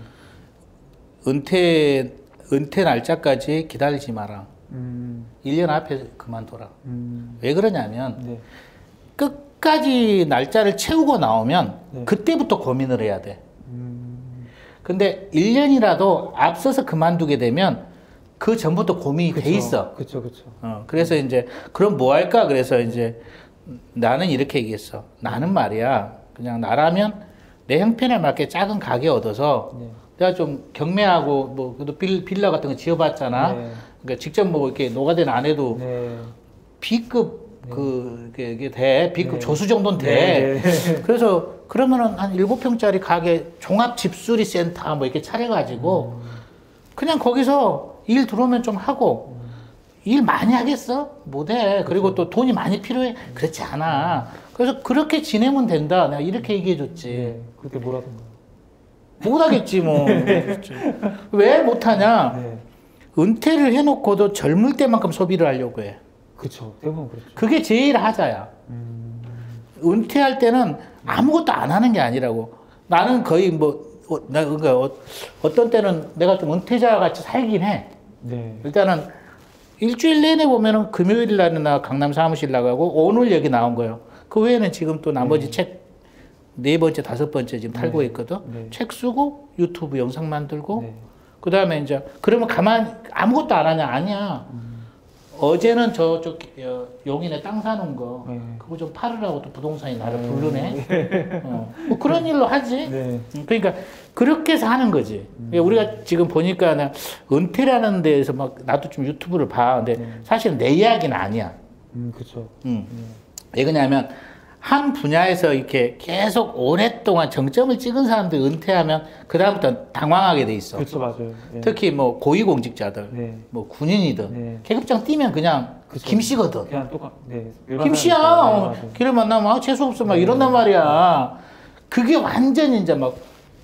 은퇴, 은퇴 날짜까지 기다리지 마라. 음. 일 년 앞에 그만둬라. 음. 왜 그러냐면, 네. 끝까지 날짜를 채우고 나오면, 네. 그때부터 고민을 해야 돼. 음. 근데 일 년이라도 앞서서 그만두게 되면, 그 전부터 고민이 그쵸, 돼 있어. 그쵸, 그쵸. 어, 그래서 이제, 그럼 뭐 할까? 그래서 이제, 나는 이렇게 얘기했어. 나는 말이야. 그냥 나라면 내 형편에 맞게 작은 가게 얻어서, 네. 내가 좀 경매하고, 뭐, 그래도 빌, 빌라 같은 거 지어봤잖아. 네. 그러니까 직접 뭐 이렇게 노가대는 안 해도 네. B급 그, 이게, 이게 돼. B급 네. 조수 정도는 돼. 네. 그래서 그러면은 한 일곱 평짜리 가게 종합 집수리 센터 뭐 이렇게 차려가지고 음. 그냥 거기서 일 들어오면 좀 하고 음. 일 많이 하겠어? 못해. 그리고 또 돈이 많이 필요해? 그렇지 않아. 그래서 그렇게 지내면 된다. 내가 이렇게 얘기해 줬지. 네. 그렇게 뭐라던가. 못하겠지 뭐. 왜 못하냐? 네. 은퇴를 해놓고도 젊을 때만큼 소비를 하려고 해. 그쵸. 대부분 그렇죠. 그게 제일 하자야. 음. 은퇴할 때는 아무것도 안 하는 게 아니라고. 나는 거의 뭐, 어, 나, 그러니까 어, 어떤 때는 내가 좀 은퇴자 같이 살긴 해. 네. 일단은 일주일 내내 보면은 금요일 날은 나 강남 사무실 나가고 오늘 여기 나온 거예요. 그 외에는 지금 또 나머지 네. 책 네 번째, 다섯 번째 지금 탈고 네. 있거든. 네. 책 쓰고 유튜브 영상 만들고 네. 그 다음에 이제 그러면 가만 아무것도 안 하냐? 아니야. 음. 어제는 저쪽 어, 용인에 땅 사는 거 네. 그거 좀 팔으라고 또 부동산이 나를 음. 부르네. 어. 뭐 그런 일로 하지. 네. 그러니까 그렇게 해서 하는 거지. 음. 우리가 지금 보니까 나 은퇴라는 데에서 막 나도 좀 유튜브를 봐. 근데 네. 사실 내 이야기는 아니야. 음, 그쵸. 음. 네. 왜 그러냐면 한 분야에서 이렇게 계속 오랫동안 정점을 찍은 사람들 은퇴하면 그 다음부터 당황하게 돼 있어. 그쵸, 맞아요. 네. 특히 뭐 고위공직자들, 네. 뭐 군인이든 네. 계급장 뛰면 그냥 그쵸. 김씨거든. 그냥 똑같, 네. 일반 김씨야. 사람이니까. 네, 어, 맞아요. 길을 만나면 아, 재수 없어 막 네. 이런단 말이야. 그게 완전 이제 막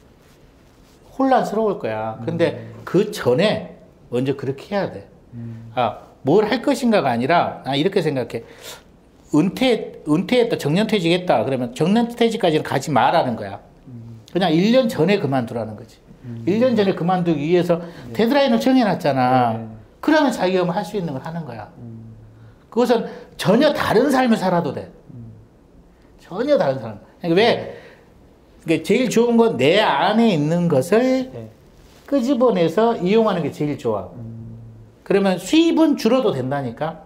혼란스러울 거야. 근데 음. 그 전에 먼저 그렇게 해야 돼. 음. 아, 뭘 할 것인가가 아니라 나 이렇게 생각해. 은퇴, 은퇴했다, 정년퇴직했다. 그러면 정년퇴직까지는 가지 말라는 거야. 음. 그냥 일 년 전에 그만두라는 거지. 음. 일 년 전에 그만두기 위해서 네. 데드라인을 정해놨잖아. 네. 그러면 자기가 뭐 할 수 있는 걸 하는 거야. 음. 그것은 전혀 다른 삶을 살아도 돼. 음. 전혀 다른 사람. 그러니까 왜, 그러니까 제일 좋은 건 내 안에 있는 것을 네. 끄집어내서 이용하는 게 제일 좋아. 음. 그러면 수입은 줄어도 된다니까?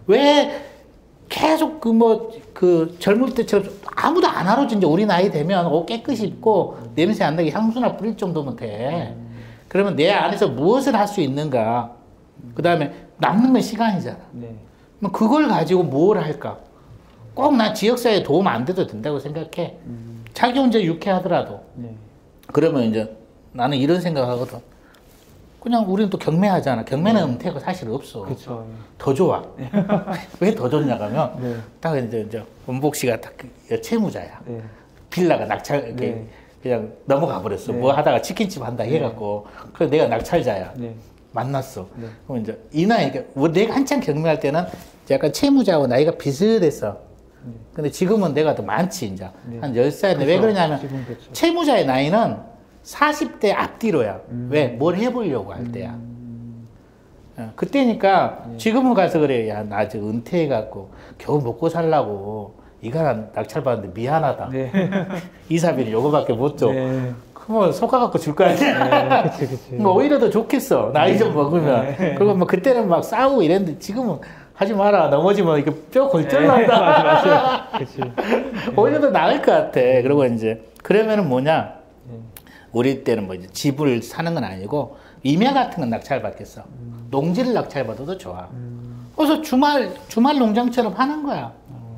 왜 계속 그 뭐, 그 젊을 때처럼 아무도 안 하러 진짜 우리 나이 되면 옷 깨끗이 입고 냄새 안 나게 향수나 뿌릴 정도면 돼. 그러면 내 안에서 무엇을 할 수 있는가? 그 다음에 남는 건 시간이잖아. 네. 그럼 그걸 가지고 뭘 할까? 꼭 나 지역사회에 도움 안 돼도 된다고 생각해. 음. 자기 혼자 유쾌하더라도. 네. 그러면 이제 나는 이런 생각하거든. 그냥 우리는 또 경매하잖아. 경매는 네. 은퇴가 사실 없어. 그쵸. 더 좋아. 왜 더 좋냐고 하면, 네. 딱 이제, 이제 원복 씨가 딱 그 채무자야. 네. 빌라가 낙찰, 이렇게 네. 그냥 넘어가 버렸어. 네. 뭐 하다가 치킨집 한다 해갖고. 그래서 내가 낙찰자야. 네. 만났어. 네. 그럼 이제 이 나이, 그러니까 뭐 내가 한창 경매할 때는 약간 채무자하고 나이가 비슷했어. 네. 근데 지금은 내가 더 많지, 이제. 네. 한 열 살인데 왜 그쵸. 그러냐면, 지금 그렇죠. 채무자의 나이는 사십 대 앞뒤로야. 음. 왜? 뭘 해보려고 할 때야. 음. 어, 그때니까 네. 지금은 가서 그래. 야, 나 지금 은퇴해갖고 겨우 먹고 살라고. 이거는 낙찰 받는데 미안하다. 네. 이사비를 요거밖에 못 줘. 네. 그러면 속아갖고 줄 거 아니야. 네. 그치, 그치. 뭐 오히려 더 좋겠어. 나이 좀 먹으면. 네. 그리고 뭐 그때는 막 싸우고 이랬는데 지금은 하지 마라. 넘어지면 이렇게 뼈 네. 골절난다. 맞아, 맞아. 그치. 오히려 더 나을 것 같아. 그리고 이제 그러면은 뭐냐. 네. 우리 때는 뭐 이제 집을 사는 건 아니고 임야 같은 건 낙찰 받겠어. 음. 농지를 낙찰 받아도 좋아. 음. 그래서 주말 주말 농장처럼 하는 거야.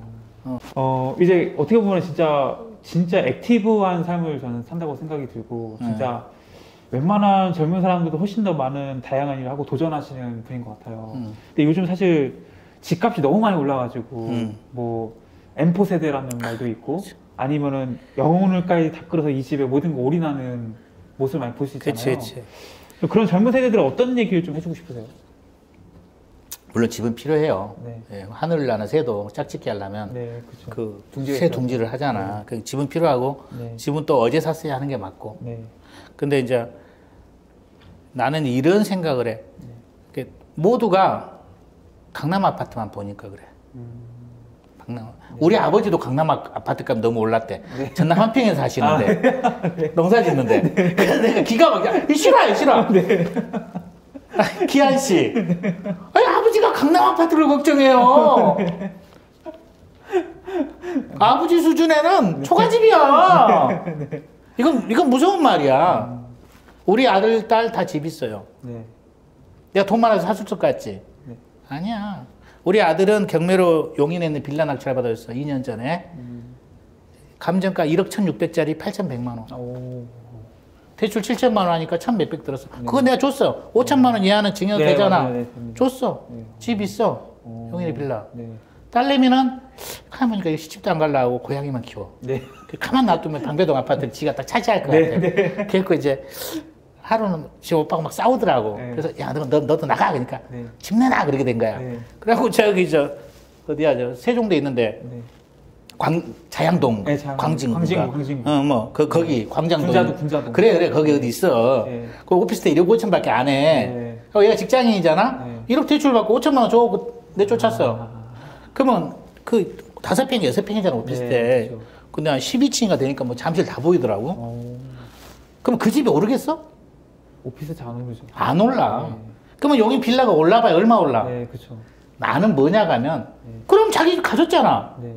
어, 이제 어떻게 보면 진짜, 진짜 액티브한 삶을 저는 산다고 생각이 들고, 진짜 웬만한 젊은 사람들도 훨씬 더 많은 다양한 일을 하고 도전하시는 분인 것 같아요. 음. 근데 요즘 사실 집값이 너무 많이 올라가지고, 음. 뭐, 엠포 세대라는 말도 있고, 아니면은 영혼을까지 다 끌어서 이 집에 모든 거 올인하는 모습을 많이 볼 수 있잖아요. 그치, 그치. 그런 젊은 세대들은 어떤 얘기를 좀 해주고 싶으세요? 물론 집은 필요해요. 네. 예, 하늘 나는 새도 짝짓기 하려면 네, 그쵸. 그 둥지가 새 있어요. 둥지를 하잖아. 네. 그 집은 필요하고 네. 집은 또 어제 샀어야 하는 게 맞고. 네. 근데 이제 나는 이런 생각을 해. 네. 모두가 강남 아파트만 보니까 그래. 음. 강남. 네. 우리 아버지도 강남 아파트 값 너무 올랐대. 네. 전남 한평에 사시는데 아, 네. 농사 짓는데. 네. 그래서 내가 기가 막혀. 싫어요, 싫어. 네. 기한 씨, 아니 아버지가 강남 아파트를 걱정해요. 네. 아버지 수준에는 네. 초가집이야. 네. 이건 이건 무서운 말이야. 음. 우리 아들 딸 다 집 있어요. 네. 내가 돈 많아서 사줄 것 같지? 네. 아니야. 우리 아들은 경매로 용인에 있는 빌라 낙찰 받았어. 이 년 전에. 음. 감정가 일억 천육백짜리 팔천백만 원. 오. 대출 칠천만 원 하니까 천 몇백 들었어. 네. 그거 내가 줬어. 오천만 원 이하는 증여 네, 되잖아. 네, 네, 줬어. 네. 집 있어. 오. 용인에 빌라. 네. 딸내미는 가만 보니까 시집도 안 가려고 고양이만 키워. 네. 가만 놔두면 방배동 아파트를 지가 딱 차지할 것 네, 같아. 네. 그래서 이제 하루는 지 오빠가 막 싸우더라고. 네. 그래서 야, 너, 너, 너도 나가. 그러니까 네. 집 내놔. 그렇게 된 거야. 네. 그래갖고 저기 저 어디야, 저 세종대에 있는데 네. 광, 자양동, 네, 자양, 광진구. 광진구, 광진구. 어, 뭐, 그, 거기, 네. 광장동. 군자동, 군자동. 그래, 그래, 거기 네. 어디 있어. 네. 그 오피스텔 일억 오천 밖에 안 해. 네. 그 얘가 직장인이잖아? 네. 일억 대출 받고 오천만 원 줘, 내쫓았어. 아. 그러면 그 다섯 평, 여섯 평이잖아, 오피스텔. 네, 그렇죠. 근데 한 십이 층인가 되니까 뭐 잠실 다 보이더라고. 오. 그럼 그 집이 오르겠어? 오피스텔 잘 안 오르죠. 안 올라. 네. 그러면 용인 빌라가 올라봐야 얼마 올라? 네, 그렇죠. 나는 뭐냐 가면, 네. 그럼 자기 집 가졌잖아. 네.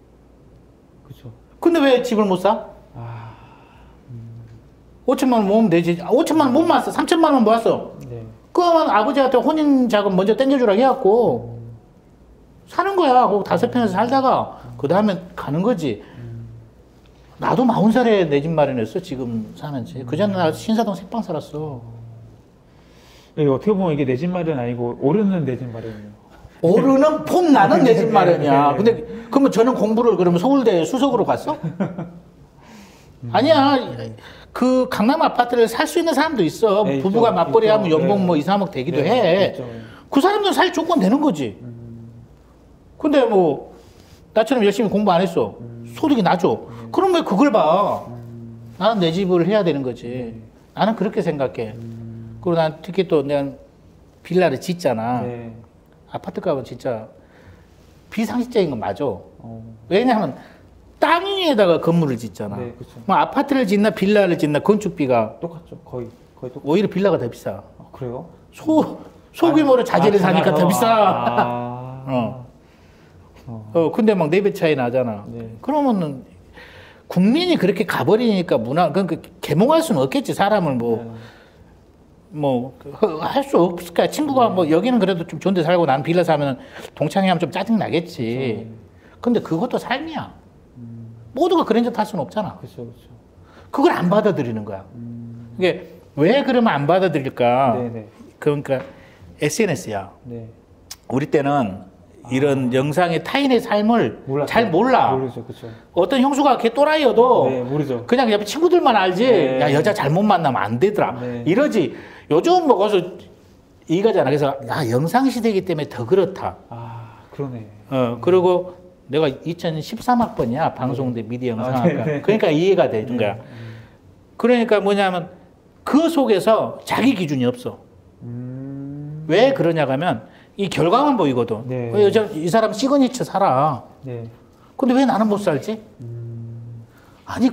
그렇죠. 근데 왜 집을 못 사? 아, 음. 오천만 원 모으면 되지. 아, 오천만 원 못 모았어. 삼천만 원 모았어. 네. 그러면 아버지한테 혼인 자금 먼저 땡겨주라고 해갖고 음. 사는 거야. 그 다섯 평에서 살다가 음. 그 다음에 가는 거지. 음. 나도 마흔 살에 내 집 마련했어. 지금 사는 집. 그 전에 나 신사동 색방 살았어. 네, 어떻게 보면 이게 내 집 마련 아니고 오르는 내 집 마련이에요. 오르는 폼 나는 내 집 마련이야. 근데 그러면 저는 공부를 그러면 서울대 수석으로 갔어? 음. 아니야. 그 강남 아파트를 살 수 있는 사람도 있어. 네, 부부가 있죠, 맞벌이 있죠. 하면 연봉 네. 뭐 이, 삼억 되기도 네, 해. 있죠. 그 사람들은 살 조건 되는 거지. 음. 근데 뭐 나처럼 열심히 공부 안 했어. 음. 소득이 나죠. 음. 그럼 왜 그걸 봐? 음. 나는 내 집을 해야 되는 거지. 음. 나는 그렇게 생각해. 음. 그리고 난 특히 또 내가 빌라를 짓잖아. 네. 아파트 값은 진짜 비상식적인 건 맞아. 어. 왜냐하면 땅 위에다가 건물을 짓잖아. 네, 그렇죠. 뭐 아파트를 짓나 빌라를 짓나 건축비가 똑같죠. 거의 거의 똑같죠. 오히려 빌라가 더 비싸. 아, 그래요? 소 소규모로 자재를 아, 사니까 더 비싸. 아. 어. 어. 어. 근데 막 네 배 차이 나잖아. 네. 그러면은 국민이 그렇게 가버리니까 문화 그러니까 개몽할 수는 없겠지. 사람을 뭐. 네. 뭐 할 수 없을까? 친구가 네. 뭐 여기는 그래도 좀 좋은 데 살고 난 빌라 사면 동창회 하면 좀 짜증 나겠지. 그쵸. 근데 그것도 삶이야. 음. 모두가 그런 짓 할 수는 없잖아. 그렇죠, 그렇죠. 그걸 안 받아들이는 거야. 음. 이게 왜 그러면 안 받아들일까? 네네. 그러니까 에스엔에스야. 네. 우리 때는 이런 아. 영상의 타인의 삶을 몰랐죠. 잘 몰라. 모르죠, 그렇죠. 어떤 형수가 걔 또라이여도 네, 모르죠. 그냥 옆에 친구들만 알지. 네. 야 여자 잘못 만나면 안 되더라. 네. 이러지. 요즘 뭐 가서 이거잖아. 그래서 아 영상 시대이기 때문에 더 그렇다. 아 그러네. 어 그리고 내가 이천십삼 학번이야 방송대 네. 미디어 영상학과. 아, 네. 그러니까 이해가 되는 거야. 네. 그러니까 뭐냐면 그 속에서 자기 기준이 없어. 음... 왜 그러냐 하면 이 결과만 보이거든. 네. 왜 여자 이 사람 시그니처 살아. 네. 근데 왜 나는 못 살지? 음... 아니.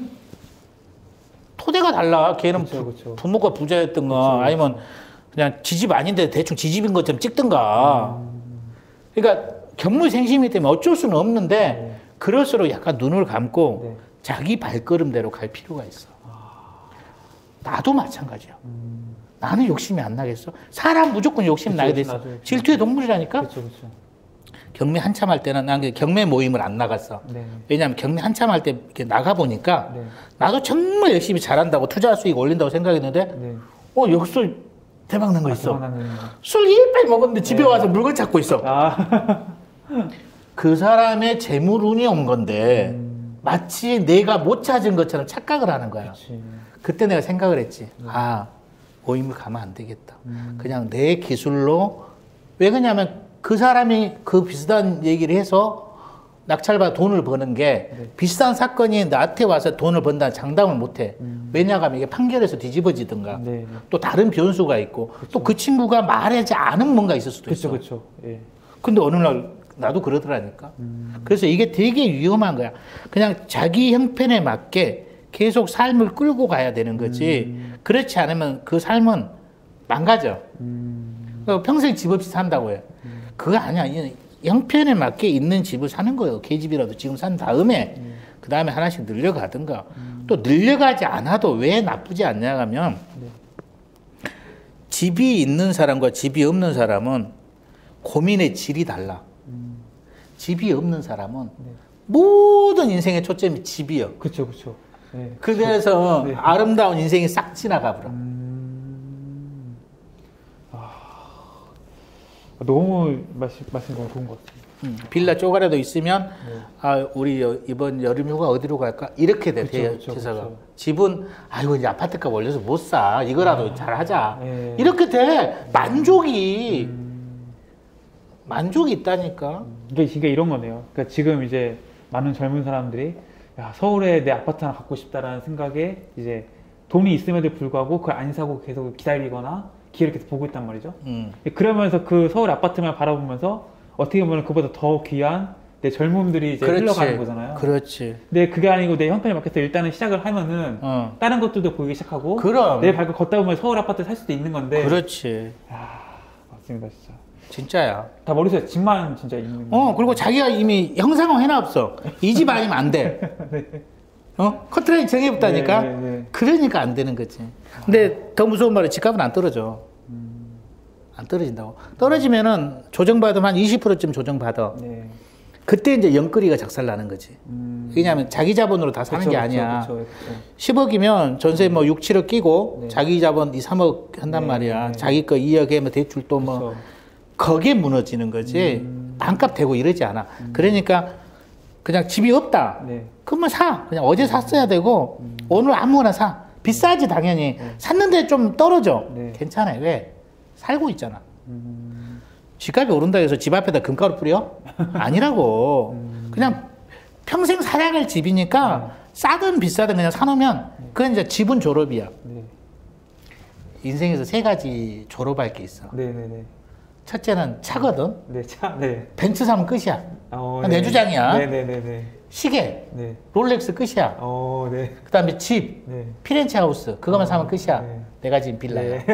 토대가 달라. 걔는 그쵸, 그쵸. 부모가 부자였던가 그쵸, 아니면 그냥 지집 아닌데 대충 지집인 것처럼 찍든가. 음. 그러니까 경무생심이기 때문에 어쩔 수는 없는데 네. 그럴수록 약간 눈을 감고 네. 자기 발걸음대로 갈 필요가 있어. 아. 나도 마찬가지야. 음. 나는 욕심이 안 나겠어? 사람 무조건 욕심 그쵸, 나게 돼 있어. 질투의 동물이라니까? 그쵸, 그쵸. 경매 한참 할 때는 난 경매 모임을 안 나갔어. 네. 왜냐하면 경매 한참 할 때 이렇게 나가보니까 네. 나도 정말 열심히 잘한다고 투자 수익 올린다고 생각했는데 네. 어 여기서 대박 난 거 있어. 아, 술 일배 먹었는데 집에 네. 와서 물건 찾고 있어. 아. 그 사람의 재물운이 온 건데 음. 마치 내가 못 찾은 것처럼 착각을 하는 거야. 그치. 그때 내가 생각을 했지. 네. 아 모임을 가면 안 되겠다. 음. 그냥 내 기술로 왜 그러냐면 그 사람이 그 비슷한 얘기를 해서 낙찰받아 돈을 버는 게 네. 비슷한 사건이 나한테 와서 돈을 번다는 장담을 못해. 음. 왜냐하면 이게 판결에서 뒤집어지든가 네, 네. 또 다른 변수가 있고 또 그 친구가 말하지 않은 뭔가 있을 수도 그쵸, 있어. 그렇죠. 예. 근데 어느 날 나도 그러더라니까. 음. 그래서 이게 되게 위험한 거야. 그냥 자기 형편에 맞게 계속 삶을 끌고 가야 되는 거지. 음. 그렇지 않으면 그 삶은 망가져. 음. 그러니까 평생 집 없이 산다고 해. 음. 그거 아니야. 형편에 맞게 있는 집을 사는 거예요. 계집이라도 지금 산 다음에 음. 그 다음에 하나씩 늘려가든가 음. 또 늘려가지 않아도 왜 나쁘지 않냐 하면 네. 집이 있는 사람과 집이 없는 사람은 고민의 질이 달라. 음. 집이 없는 사람은 네. 모든 인생의 초점이 집이요. 그렇죠, 그렇죠. 네, 그래서 네. 아름다운 인생이 싹 지나가 버려. 음... 아... 너무 말씀 말씀 너무 좋은 것 같아요. 음, 빌라 쪼가라도 있으면 네. 아 우리 여, 이번 여름휴가 어디로 갈까 이렇게 돼 대사가. 집은 아이고 이제 아파트값 올려서 못 사. 이거라도 아, 잘하자. 네. 이렇게 돼. 만족이 음... 만족이 있다니까. 이게 이게 이런 거네요. 그러니까 지금 이제 많은 젊은 사람들이 야, 서울에 내 아파트 하나 갖고 싶다라는 생각에 이제 돈이 있음에도 불구하고 그걸 안 사고 계속 기다리거나 기회를 계속 보고 있단 말이죠. 음. 그러면서 그 서울 아파트만 바라보면서 어떻게 보면 그보다 더 귀한 내 젊음들이 이제 그렇지. 흘러가는 거잖아요. 그렇지. 근데 그게 아니고 내 형편에 맞게서 일단은 시작을 하면은 어. 다른 것들도 보이기 시작하고 그럼. 내 발걸 걷다 보면 서울 아파트 살 수도 있는 건데. 그렇지. 야, 맞습니다, 진짜. 진짜야. 다 머릿속에 집만 진짜 있는. 어, 그리고 자기가 이미 형상화 해놨어. 이 집 아니면 안 돼. 네. 어? 커트라인 정해봤다니까? 네, 네, 네. 그러니까 안 되는 거지. 근데 더 무서운 말은 집값은 안 떨어져. 음. 안 떨어진다고. 떨어지면은 조정받으면 한 이십 퍼센트쯤 조정받아. 네. 그때 이제 영끌이가 작살나는 거지. 음. 왜냐하면 자기 자본으로 다 사는 그쵸, 게 아니야. 그쵸, 그쵸, 그쵸. 십억이면 전세 뭐 육, 칠억 끼고 네. 자기 자본 이, 삼억 한단 네, 말이야. 네. 자기 거 이억에 뭐 대출 또 뭐. 거기에 무너지는 거지. 음. 반값 되고 이러지 않아. 음. 그러니까 그냥 집이 없다. 네. 그러면 사. 그냥 어제 샀어야 되고 음. 오늘 아무거나 사. 비싸지 당연히. 네. 샀는데 좀 떨어져. 네. 괜찮아요. 왜? 살고 있잖아. 음. 집값이 오른다 해서 집 앞에다 금가루 뿌려? 아니라고. 음. 그냥 평생 사야 할 집이니까 네. 싸든 비싸든 그냥 사놓으면 그건 이제 지분 졸업이야. 네. 인생에서 세 가지 졸업할 게 있어. 네네네. 첫째는 차거든. 네, 차. 네. 벤츠 사면 끝이야. 어, 네. 내 주장이야. 네네네. 시계. 네. 롤렉스 끝이야. 어, 네. 그다음에 집. 네. 피렌체 하우스. 그거만 어, 사면 끝이야. 네. 내가 지금 빌라야.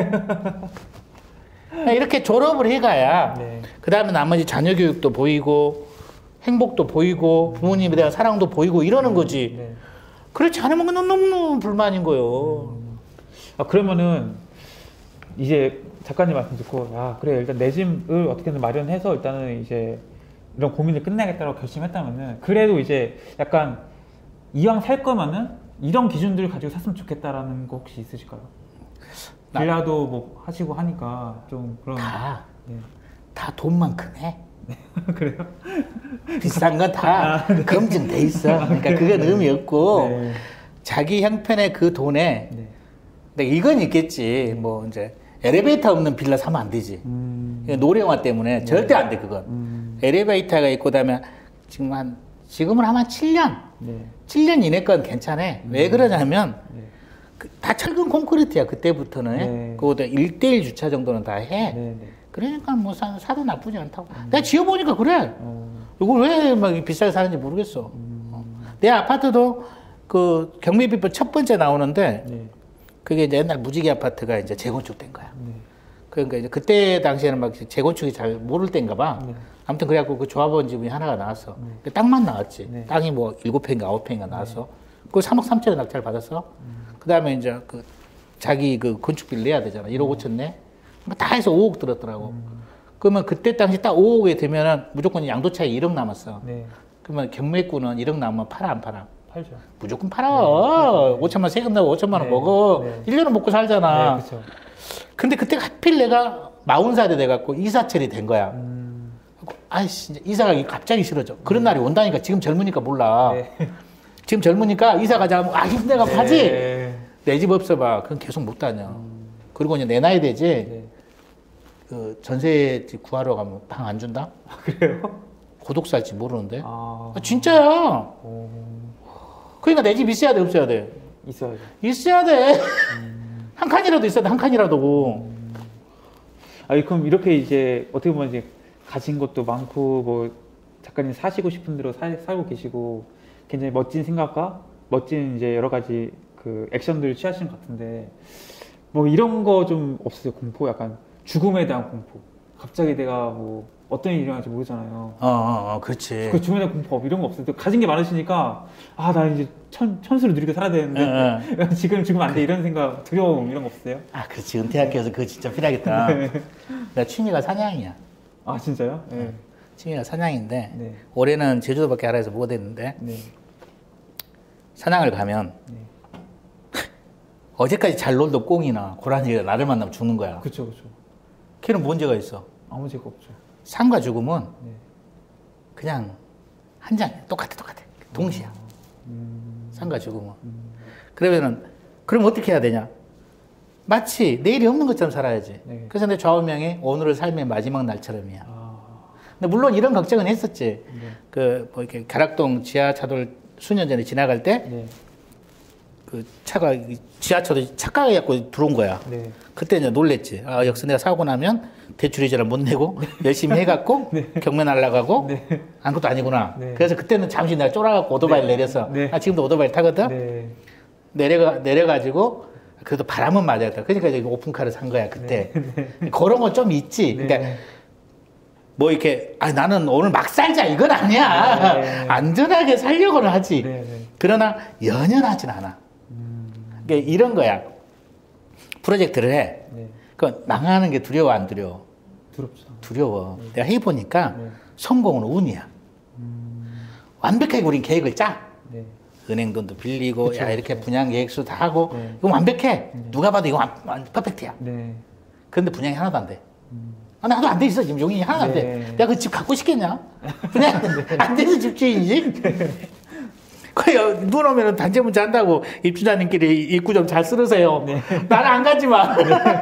네. 이렇게 졸업을 해가야. 네. 그다음에 나머지 자녀 교육도 보이고 행복도 보이고 부모님에 대한 사랑도 보이고 이러는 거지. 네. 그렇지 않으면 너무너무 불만인 거예요. 음. 아, 그러면은 이제 작가님 말씀 듣고 야 그래 일단 내 집을 어떻게든 마련해서 일단은 이제 이런 고민을 끝내겠다고 결심했다면은 그래도 이제 약간 이왕 살 거면은 이런 기준들을 가지고 샀으면 좋겠다라는 거 혹시 있으실까요? 빌라도 뭐 하시고 하니까 좀 그런 다, 네. 다 돈만큼 해. 그래요? 비싼 건 다 아, 네. 검증돼 있어. 그러니까 그건 의미 없고 네. 자기 형편의 그 돈에 네. 근데 이건 있겠지. 뭐 이제 엘리베이터 없는 빌라 사면 안 되지. 음. 노령화 때문에 네. 절대 안 돼, 그건. 음. 엘리베이터가 있고, 그다음에 지금 한, 지금은 아마 칠 년. 네. 칠 년 이내 건 괜찮아. 음. 왜 그러냐면, 네. 그, 다 철근 콘크리트야, 그때부터는. 네. 그것도 일 대일 주차 정도는 다 해. 네. 네. 그러니까 뭐 사, 사도 나쁘지 않다고. 음. 내가 지어보니까 그래. 음. 이걸 왜 막 비싸게 사는지 모르겠어. 음. 어. 내 아파트도 그 경매비법 첫 번째 나오는데, 네. 그게 이제 옛날 무지개 아파트가 이제 재건축된 거야. 네. 그러니까 이제 그때 당시에는 막 재건축이 잘 모를 때인가 봐. 네. 아무튼 그래갖고 그 조합원 지분이 하나가 나왔어. 네. 땅만 나왔지. 네. 땅이 뭐 일곱 평인가 아홉 평인가 나왔어. 네. 그 삼억 삼천에 낙찰 받았어. 음. 그 다음에 이제 그 자기 그 건축비를 내야 되잖아. 일억 오천 내. 다 해서 오억 들었더라고. 음. 그러면 그때 당시 딱 오억에 되면은 무조건 양도차익 일억 남았어. 네. 그러면 경매꾼은 일억 남으면 팔아 안 팔아? 팔죠. 무조건 팔아. 네, 오천만 세금 내고 오천만 원 네, 먹어. 네. 일 년은 먹고 살잖아. 네, 그쵸. 근데 그때 하필 내가 마흔 살이 돼갖고 이사철이 된 거야. 음. 아이씨, 이사 가기 갑자기 싫어져. 그런 음. 날이 온다니까. 지금 젊으니까 몰라. 네. 지금 젊으니까 이사 가자 하면 아, 힘내가 네. 가지. 내 집 없어봐. 그건 계속 못 다녀. 음. 그리고 이제 내 나이 되지. 네. 그 전세집 구하러 가면 방 안 준다? 아, 그래요? 고독사 할지 모르는데. 아, 아, 진짜야. 오, 그러니까 내 집 있어야 돼, 없어야 돼? 있어야죠. 있어야 돼. 음, 한 칸이라도 있어야 돼, 한 칸이라도. 음. 아니, 그럼 이렇게 이제 어떻게 보면 이제 가진 것도 많고, 뭐, 작가님 사시고 싶은 대로 사, 살고 계시고, 굉장히 멋진 생각과 멋진 이제 여러 가지 그 액션들을 취하시는 것 같은데, 뭐 이런 거 좀 없으세요? 공포? 약간 죽음에 대한 공포. 갑자기 내가 뭐 어떤 일이 일어날지 모르잖아요. 어, 어, 어, 그렇지. 그 죽음에 대한 공포 이런 거 없어요? 가진 게 많으시니까 아, 나 이제 천, 천수를 누리고 살아야 되는데 응, 응. 지금 죽으면 안 돼 이런 생각, 두려움 이런 거 없으세요? 아, 그렇지. 은퇴학교에서 그거 진짜 필요하겠다. 네. 나 취미가 사냥이야. 아, 진짜요? 네. 취미가 사냥인데, 네. 올해는 제주도밖에 안 해서 못 했는데, 네. 사냥을 가면, 네. 어제까지 잘 놀던 꽁이나 고라니가 나를 만나면 죽는 거야. 그쵸, 그쵸. 걔는 뭔 죄가 있어? 아무 죄가 없죠. 삶과 죽음은 네. 그냥 한 장이야. 똑같아, 똑같아. 동시야. 음, 삶과 죽음은. 음, 그러면은, 그럼 어떻게 해야 되냐? 마치 내일이 없는 것처럼 살아야지. 네. 그래서 내 좌우명이 오늘을 삶의 마지막 날처럼이야. 아, 근데 물론 이런 걱정은 했었지. 네. 그, 뭐 이렇게 가락동 지하차도를 수년 전에 지나갈 때, 네. 그 차가, 지하철이 착각해갖고 들어온 거야. 네. 그때 이제 놀랬지. 아, 여기서 내가 사고 나면 대출 이자를 못 내고 열심히 해갖고 경매 날라가고 네. 아무것도 아니구나. 네. 그래서 그때는 잠시 내가 쫄아갖고 오토바이를 네. 내려서 네. 아, 지금도 오토바이 타거든? 네. 내려가, 내려가지고 그래도 바람은 맞았다. 그러니까 이제 오픈카를 산 거야, 그때. 그런 건 좀 있지. 네. 그러니까 뭐 이렇게, 아, 나는 오늘 막 살자. 이건 아니야. 네. 안전하게 살려고는 하지. 네. 네. 그러나 연연하진 않아. 음, 그러니까 이런 거야. 프로젝트를 해. 네. 그 망하는 게 두려워, 안 두려워? 두렵죠. 두려워. 내가 해보니까 네. 성공은 운이야. 음, 완벽하게 우린 계획을 짜. 네. 은행 돈도 빌리고, 그쵸, 야, 이렇게 그쵸. 분양 계획수 다 하고, 네. 이거 완벽해. 네. 누가 봐도 이거 완, 완 퍼펙트야. 네. 그런데 분양이 하나도 안 돼. 음, 아, 나도 안 돼 있어. 지금 용인이 하나도 안 돼. 네. 내가 그 집 갖고 싶겠냐? 분양 안 돼서 집주인이지? 그래, 눈 오면 단체 문자 한다고 입주자님끼리 입구 좀 잘 쓸으세요. 네. 나는 안 가지 마.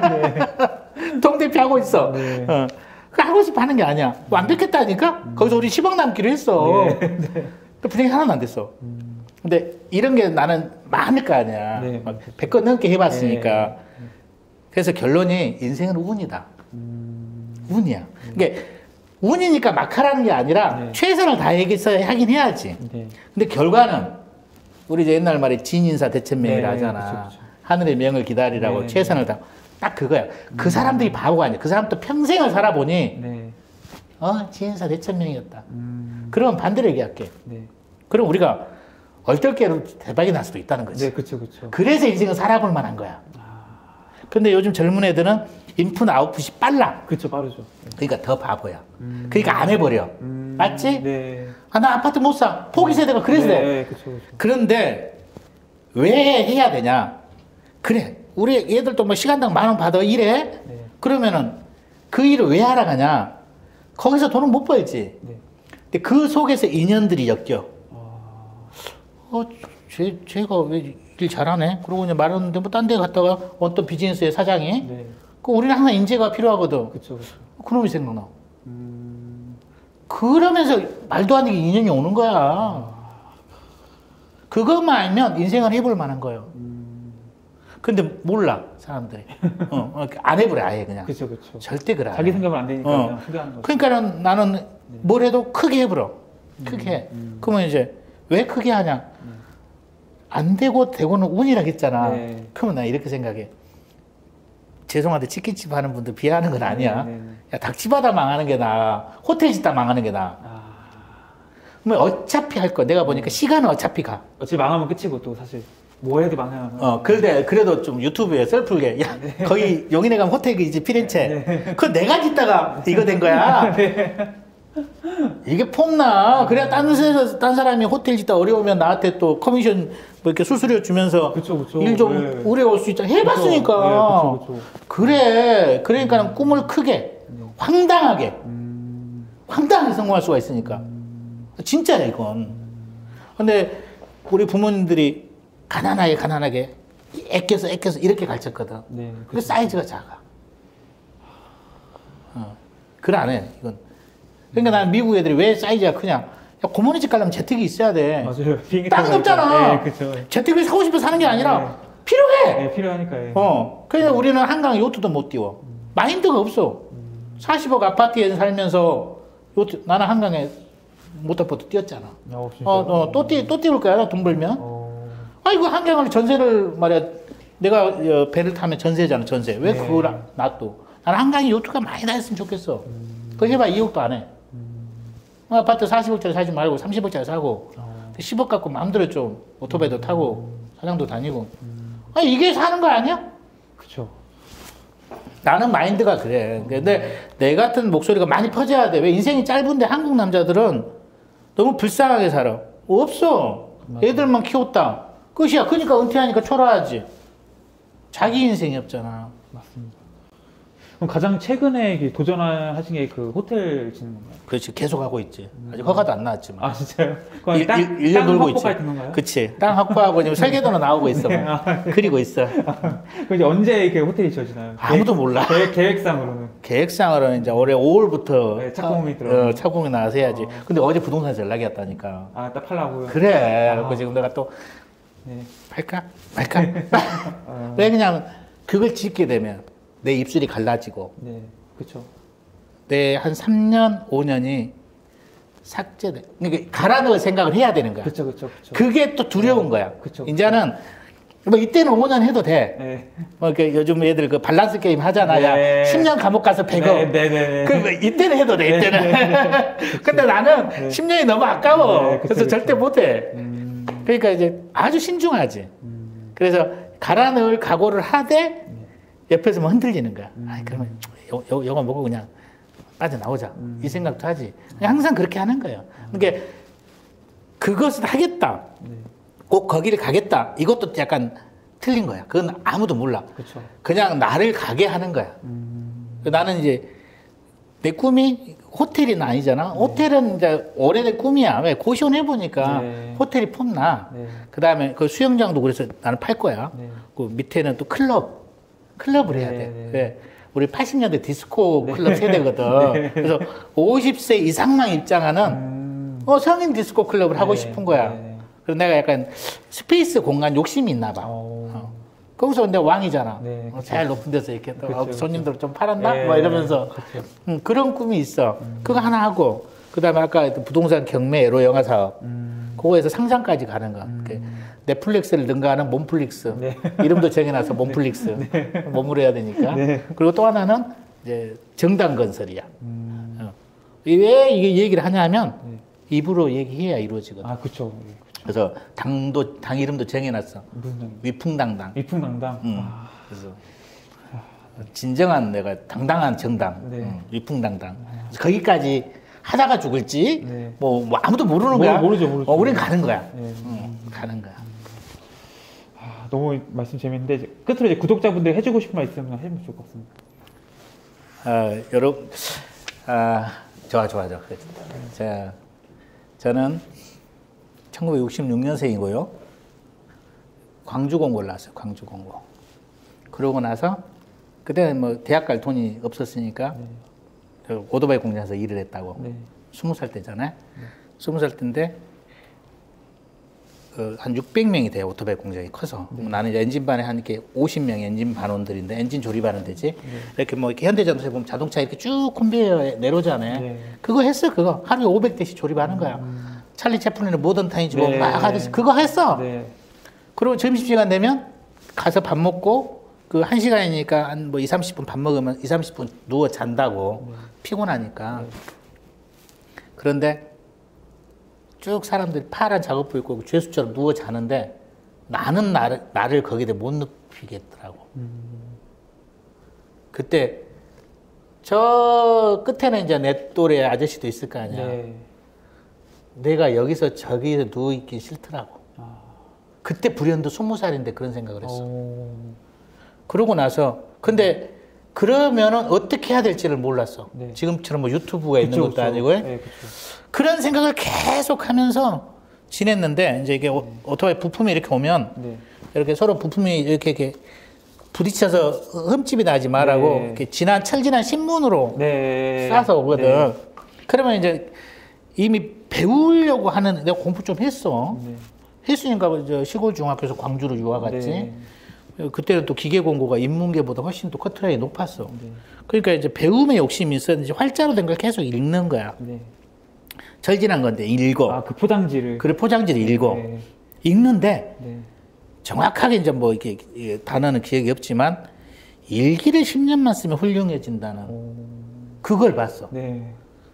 동대표 하고 있어. 네. 어. 그 하고 싶어 하는 게 아니야. 완벽했다니까? 음. 거기서 우리 십억 남기로 했어. 그 분양이 하나도 안 됐어. 음, 근데 이런 게 나는 많을 거 아니야. 네. 막 백 건 넘게 해봤으니까. 네. 그래서 결론이 인생은 운이다. 음, 운이야. 그러니까 운이니까 막 하라는 게 아니라 네. 최선을 다해서 하긴 해야지. 네. 근데 결과는 우리 이제 옛날 말에 진인사 대천명이라 네, 하잖아. 그쵸, 그쵸. 하늘의 명을 기다리라고 네, 최선을 다. 딱 그거야. 그 사람들이 바보가 아니야. 그 사람도 평생을 살아보니 네. 어 진인사 대천명이었다. 음, 그러면 반대로 얘기할게. 네. 그럼 우리가 얼떨결에 대박이 날 수도 있다는 거지. 네, 그쵸, 그쵸. 그래서 인생은 살아볼 만한 거야. 아, 근데 요즘 젊은 애들은 인풋 아웃풋이 빨라. 그쵸, 빠르죠. 그러니까 더 바보야. 음. 그러니까 안 해버려. 음, 맞지? 네. 아, 나 아파트 못 사. 포기 세대가 그래서 네, 돼. 네, 그쵸, 그쵸. 그런데 왜 해야 되냐? 그래. 우리 얘들도 뭐 시간당 만 원 받아 일해? 네. 그러면은 그 일을 왜 하러 가냐? 거기서 돈은 못 벌지. 네. 근데 그 속에서 인연들이 엮여. 아, 어, 쟤, 쟤가 왜 일 잘하네? 그러고 이제 말하는데 뭐 딴 데 갔다가 어떤 비즈니스의 사장이? 네. 그 우리는 항상 인재가 필요하거든. 그쵸, 그쵸. 그놈이 생각나. 음, 그러면서 말도 안 되게 인연이 오는 거야. 그것만 알면 인생을 해볼 만한 거예요. 음, 근데 몰라, 사람들이. 어, 어, 안 해보래, 아예 그냥. 그쵸, 그쵸. 절대 그래. 안 자기 해. 생각은 안 되니까 어. 그냥 크게 하는 거죠. 그러니까 나는 뭘 해도 크게 해버려. 크게 해. 음. 그러면 이제 왜 크게 하냐? 음. 안 되고 되고는 운이라고 했잖아. 네. 그러면 나 이렇게 생각해. 죄송한데 치킨집 하는 분들 비하하는 건 아니야. 네, 네, 네. 야, 닭집 하다 망하는 게 나아. 호텔 짓다 망하는 게 나아. 아, 그러면 어차피 할 거. 내가 보니까 시간은 어차피 가. 어차피 망하면 끝이고 또 사실 뭐 해도 망하면. 어, 그런데 그래도 좀 유튜브에 썰풀게. 야, 거기 용인에 가면 호텔이지 피렌체. 그거 내가 짓다가 이거 된 거야. 이게 폼나. 그래야 딴 데서 딴 사람이 호텔 짓다 어려우면 나한테 또 커미션 뭐 이렇게 수수료 주면서 그쵸, 그쵸. 일 좀 네. 오래 올 수 있잖아. 해봤으니까. 그쵸, 네, 그쵸, 그쵸. 그래. 그러니까 꿈을 크게, 황당하게, 음, 황당하게 성공할 수가 있으니까. 진짜야, 이건. 근데 우리 부모님들이 가난하게, 가난하게, 애껴서, 애껴서 이렇게 가르쳤거든. 네. 근데 사이즈가 작아. 어. 그걸 안 해, 이건. 그러니까 나는 미국 애들이 왜 사이즈가 크냐. 야, 고모네 집 가려면 제트기 있어야 돼. 맞아요. 비행기 땅이 없잖아. 네, 그쵸. 제트기 사고 싶어 사는 게 아니라 네. 필요해. 네, 필요하니까. 예. 어. 그래서 우리는 한강 요트도 못 띄워. 음. 마인드가 없어. 음. 사십억 아파트에 살면서 요트, 나는 한강에 모터보트 띄웠잖아. 어, 어, 어, 또 띄, 또 띄울 거야, 돈 벌면. 어... 아, 이거 한강을 전세를 말이야. 내가 어, 배를 타면 전세잖아, 전세. 왜 네. 그걸 놔둬? 나는 한강에 요트가 많이 다녔으면 좋겠어. 음. 그거 해봐, 이억도 안 해. 음. 아파트 사십억짜리 사지 말고 삼십억짜리 사고, 어. 십억 갖고 마음대로 좀 오토바이도 음. 타고, 사장도 다니고. 음. 아, 이게 사는 거 아니야? 그쵸. 나는 마인드가 그래. 근데 내 같은 목소리가 많이 퍼져야 돼. 왜 인생이 짧은데 한국 남자들은 너무 불쌍하게 살아. 없어. 맞아. 애들만 키웠다. 끝이야. 그러니까 은퇴하니까 초라하지. 자기 인생이 없잖아. 맞습니다. 그럼 가장 최근에 도전하신 게 그 호텔 짓는 건가요? 그렇지. 계속 하고 있지. 아직 허가도 안 나왔지만. 아, 진짜요? 일, 땅, 일 년 놀고 있지. 건가요? 그치. 땅 확보하고 지금 설계도는 나오고 있어. 네. 아, 그리고 있어. 그 이제 언제 이렇게 호텔이 지어지나요? 아무도 몰라. 계획, 계획상으로는. 계획상으로는 이제 올해 오월부터 네, 착공이 들어. 어, 착공이 나와서 해야지. 어. 근데 어제 부동산에서 연락이 왔다니까. 아, 딱 팔라고요? 그래. 아. 그래서 지금 내가 또 네. 팔까? 말까? 어. 왜 그냥 그걸 짓게 되면 내 입술이 갈라지고. 네. 그쵸. 내 한 삼 년, 오 년이 삭제돼. 그러니까 갈아 넣을 생각을 해야 되는 거야. 그쵸, 그쵸, 그쵸. 그게 또 두려운 네. 거야. 그쵸, 그쵸. 이제는 뭐 이때는 오 년 해도 돼. 네. 뭐 이렇게 요즘 애들 그 밸런스 게임 하잖아. 네. 야, 십 년 감옥 가서 백억. 네, 네, 네. 그 이때는 해도 돼. 이때는. 네, 네, 네. 근데 나는 네. 십 년이 너무 아까워. 네, 그쵸, 그래서 그쵸. 절대 못 해. 음... 그러니까 이제 아주 신중하지. 음... 그래서 갈아 넣을 각오를 하되 네. 옆에서 뭐 흔들리는 거야. 음... 아, 그러면 요, 요, 요거 먹고 그냥 빠져나오자. 음. 이 생각도 하지. 항상 그렇게 하는 거예요. 그러니까 그것을 하겠다. 네. 꼭 거기를 가겠다. 이것도 약간 틀린 거야. 그건 아무도 몰라. 그쵸. 그냥 나를 가게 하는 거야. 음. 나는 이제 내 꿈이 호텔이 아니잖아. 네. 호텔은 이제 오래된 꿈이야. 왜? 고시원해보니까 네. 호텔이 폼나. 네. 그 다음에 그 수영장도 그래서 나는 팔 거야. 네. 그 밑에는 또 클럽. 클럽을 해야 돼. 네. 왜? 우리 팔십 년대 디스코 네. 클럽 세대거든. 네. 그래서 오십 세 이상만 입장하는 음. 어, 성인 디스코 클럽을 네. 하고 싶은 거야. 네. 그래서 내가 약간 스페이스 공간 욕심이 있나 봐. 어. 거기서 근데 왕이잖아. 네, 어, 제일 높은 데서 이렇게 또 그쵸, 손님들 그쵸. 좀 팔았나? 네. 뭐 이러면서 음, 그런 꿈이 있어. 음. 그거 하나 하고 그 다음에 아까 부동산 경매 에로 영화 사업 음. 그거에서 상장까지 가는 거. 음. 넷플릭스를 능가하는 몸플릭스. 네. 이름도 정해놔서 몸플릭스. 네. 몸으로 해야 되니까. 네. 그리고 또 하나는 이제 정당 건설이야. 음. 어. 왜 이게 얘기를 하냐면 네. 입으로 얘기해야 이루어지거든. 아, 그쵸. 그래서 당도 당 이름도 정해놨어. 위풍당당. 위풍당당. 응. 아. 그래서 진정한 내가 당당한 정당. 네. 응. 위풍당당. 아. 거기까지 하다가 죽을지 네. 뭐, 뭐 아무도 모르는 거야. 모르죠, 모르죠. 어, 우린 가는 거야. 네. 응. 가는 거야. 아, 너무 말씀 재밌는데 이제 끝으로 이제 구독자분들 해주고 싶은 말 있으면 해주면 좋을 것 같습니다. 아, 여러분, 아, 좋아, 좋아, 좋아. 자, 저는 천구백육십육 년생이고요. 광주공고를 나왔어요. 광주공고. 그러고 나서 그때는 뭐 대학 갈 돈이 없었으니까 네. 오토바이 공장에서 일을 했다고. 네. 스무 살 때잖아요. 네. 스무 살 때인데 그 한 육백 명이 돼요. 오토바이 공장이 커서. 네. 나는 이제 엔진반에 한 이렇게 오십 명의 엔진 반원들인데 엔진 조립하는 데지. 네. 이렇게 뭐 이렇게 현대자동차에 보면 자동차 이렇게 쭉 컨베이어에 내려오잖아요. 네. 그거 했어. 그거 하루에 오백 대씩 조립하는 거야. 음. 찰리 채플린의 모던 타임즈 네. 막 하듯이 그거 했어. 네. 그리고 점심시간 되면 가서 밥 먹고 그 한 시간이니까 한 뭐 이삼십 분 밥 먹으면 이삼십 분 누워 잔다고. 네. 피곤하니까. 네. 그런데 쭉 사람들이 파란 작업복 입고 죄수처럼 누워 자는데 나는 나를, 나를 거기에 못 눕히겠더라고. 음. 그때 저 끝에는 이제 내 또래 아저씨도 있을 거 아니야. 네. 내가 여기서 저기서 누워있기 싫더라고. 아. 그때 불현도 스무 살인데 그런 생각을 했어. 오. 그러고 나서 근데 그러면은 어떻게 해야 될지를 몰랐어. 네. 지금처럼 뭐 유튜브가 있는 그쵸, 것도 그쵸. 아니고 네, 그런 생각을 계속 하면서 지냈는데 이제 이게 네. 오토바이 부품이 이렇게 오면 네. 이렇게 서로 부품이 이렇게, 이렇게 부딪혀서 흠집이 나지 말라고 네. 이렇게 지난 철진한 신문으로 네. 싸서 오거든. 네. 그러면 이제 이미 배우려고 하는 내가 공부 좀 했어. 네. 했으니까 이제 시골 중학교에서 광주로 유학 갔지. 네. 그때는 또 기계 공고가 인문계보다 훨씬 또 커트라인이 높았어. 네. 그러니까 이제 배움의 욕심이 있었는지 활자로 된 걸 계속 읽는 거야. 네. 절진한 건데 읽어. 아, 그 포장지를. 그래 포장지를 읽어. 네. 읽는데 네. 정확하게 이제 뭐 이렇게 단어는 기억이 없지만 일기를 십 년만 쓰면 훌륭해진다는 오. 그걸 봤어. 네.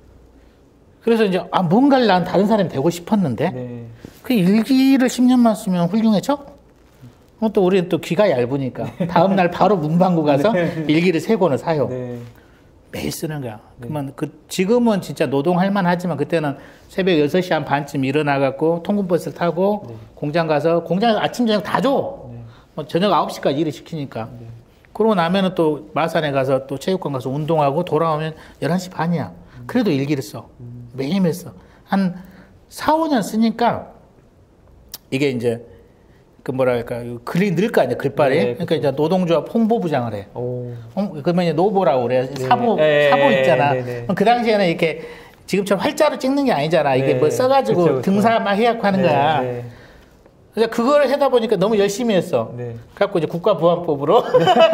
그래서 이제 아 뭔가를 난 다른 사람이 되고 싶었는데 네. 그 일기를 십 년만 쓰면 훌륭해져? 어, 또 우리는 또 귀가 얇으니까 다음 날 바로 문방구 가서 네. 일기를 세 권을 사요. 네. 매일 쓰는 거야. 네. 그러면 그 지금은 진짜 노동할 만하지만 그때는 새벽 여섯 시 한 반쯤 일어나 갖고 통근버스를 타고 네. 공장 가서 공장에서 아침 저녁 다 줘. 네. 뭐 저녁 아홉 시까지 일을 시키니까. 네. 그러고 나면은 또 마산에 가서 또 체육관 가서 운동하고 돌아오면 열한 시 반이야. 그래도 일기를 써. 음. 매일매일 써. 한 사, 오 년 쓰니까 이게 이제 그 뭐랄까 글이 늘 거 아니야 글빨이. 네, 그러니까 이제 노동조합 홍보부장을 해. 오. 어, 그러면 이제 노보라고 그래. 네. 사보 네. 사보 있잖아. 네. 네. 그 당시에는 이렇게 지금처럼 활자로 찍는 게 아니잖아. 이게 네. 뭐 써가지고 그쵸, 그쵸. 등사 막 해갖고 하는 네. 거야. 네. 그래서 그걸 하다 보니까 너무 열심히 했어. 네. 그래갖고 이제 국가보안법으로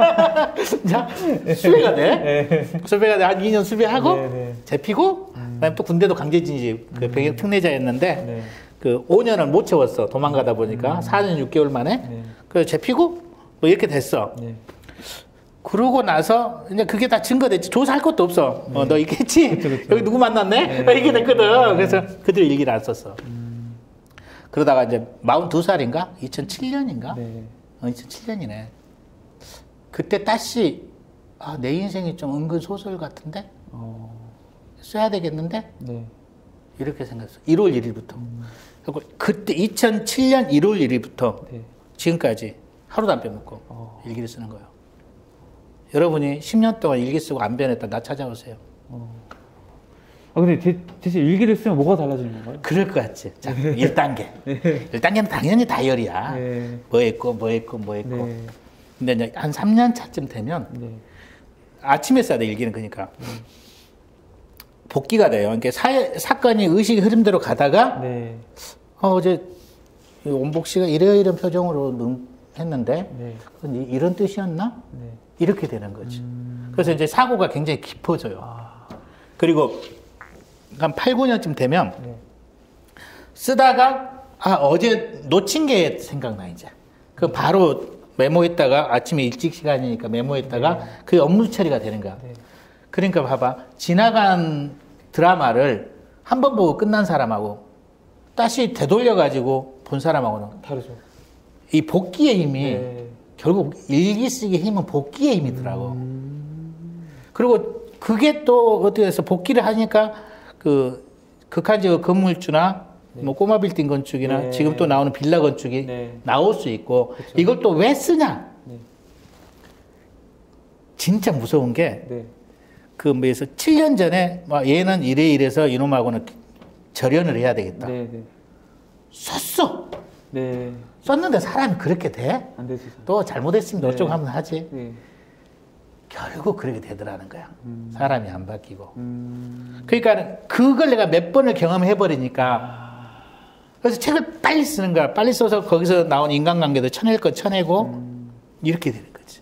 자 수배가 돼. 네. 수배가 돼. 한 이 년 수배하고 네. 네. 잡히고 그다음에 또 군대도 강제진입 그 병역 특례자였는데 네. 그 오 년을 못 채웠어. 도망가다 보니까 음. 사 년 육 개월 만에. 네. 그래서 잡히고 뭐 이렇게 됐어. 네. 그러고 나서 이제 그게 다 증거됐지. 조사할 것도 없어. 어, 너 있겠지? 그쵸, 그쵸. 여기 누구 만났네? 네. 이게 됐거든. 네. 그래서 그들 일기를 안 썼어. 음. 그러다가 이제 마흔두 살인가? 이천칠 년인가? 네. 어, 이천칠 년이네. 그때 다시 아, 내 인생이 좀 은근 소설 같은데? 어. 써야 되겠는데? 네. 이렇게 생각했어. 일월 일일부터. 음. 그리고 그때 이천칠 년 일월 일일부터 네. 지금까지 하루도 안 빼먹고 어. 일기를 쓰는 거예요. 여러분이 십 년 동안 일기 쓰고 안 변했다 나 찾아오세요. 어. 아, 근데 대, 대체 일기를 쓰면 뭐가 달라지는 건가요? 그럴 것 같지. 자, 일 단계. 일 단계는 당연히 다이어리야. 네. 뭐 했고, 뭐 했고, 뭐 했고. 네. 근데 이제 한 삼 년 차쯤 되면 네. 아침에 써야 돼, 일기는 그러니까. 복귀가 돼요. 그러니까 사, 사건이 의식 흐름대로 가다가, 네. 어, 어제 원복 씨가 이러이런 표정으로 능, 했는데, 네. 그건 이- 이런 뜻이었나? 네. 이렇게 되는 거지. 음. 그래서 이제 사고가 굉장히 깊어져요. 아. 그리고 한 팔, 구 년쯤 되면 네. 쓰다가 아 어제 놓친 게 생각나 이제 그 바로 메모했다가 아침에 일찍 시간이니까 메모했다가 네. 그게 업무 처리가 되는 거야. 네. 그러니까 봐봐 지나간 드라마를 한 번 보고 끝난 사람하고 다시 되돌려 가지고 본 사람하고는 다르죠. 이 복기의 힘이 네. 결국 일기 쓰기의 힘은 복기의 힘이더라고. 음. 그리고 그게 또 어떻게 해서 복기를 하니까 그 극한지역 건물주나 네. 뭐 꼬마 빌딩 건축이나 네. 지금 또 나오는 빌라 건축이 네. 나올 수 있고 그쵸. 이걸 또 왜 쓰냐? 네. 진짜 무서운 게 네. 그 뭐에서 칠 년 전에 뭐 얘는 이래 이래서 이놈하고는 절연을 해야 되겠다. 네. 네. 썼어. 네. 썼는데 사람이 그렇게 돼? 안 되지. 또 잘못했으면 네. 어쩌고 하면 하지. 네. 결국 그렇게 되더라는 거야. 음. 사람이 안 바뀌고. 음. 그러니까 그걸 내가 몇 번을 경험해 버리니까 아. 그래서 책을 빨리 쓰는 거야. 빨리 써서 거기서 나온 인간관계도 쳐낼 거 쳐내고 음. 이렇게 되는 거지.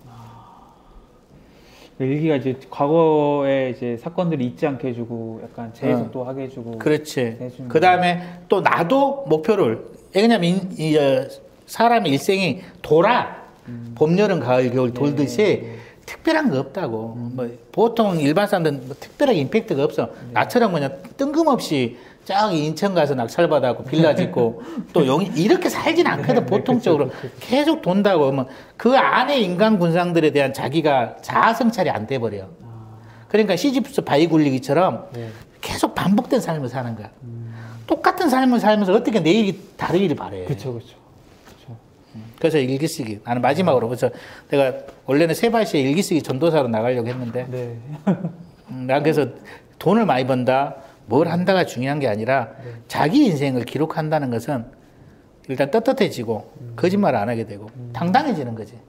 일기가 이제 과거에 이제 사건들을 잊지 않게 해주고 약간 재해석도 하게 해주고. 그렇지. 해주는 그 다음에 또 나도 목표를 왜냐면 인, 이, 어, 사람의 일생이 돌아 음. 봄, 여름, 가을, 겨울 네. 돌듯이 특별한 거 없다고. 뭐 보통 일반 사람들은 뭐 특별하게 임팩트가 없어. 네. 나처럼 그냥 뜬금없이 저기 인천 가서 낙찰받아갖고 빌라 짓고 또 여기 이렇게 살진 않거든. 보통적으로 계속 돈다고 하면 그 안에 인간 군상들에 대한 자기가 자아 성찰이 안 돼버려. 그러니까 시지프스 바위 굴리기처럼 네. 계속 반복된 삶을 사는 거야. 똑같은 삶을 살면서 어떻게 내일이 다르기를 바래. 그렇죠, 그렇죠. 그래서 일기 쓰기. 나는 마지막으로 그래서 내가 원래는 세바시에 일기 쓰기 전도사로 나가려고 했는데, 네. 음, 난 그래서 돈을 많이 번다, 뭘 한다가 중요한 게 아니라 네. 자기 인생을 기록한다는 것은 일단 떳떳해지고 음. 거짓말 안 하게 되고 음. 당당해지는 거지. 음.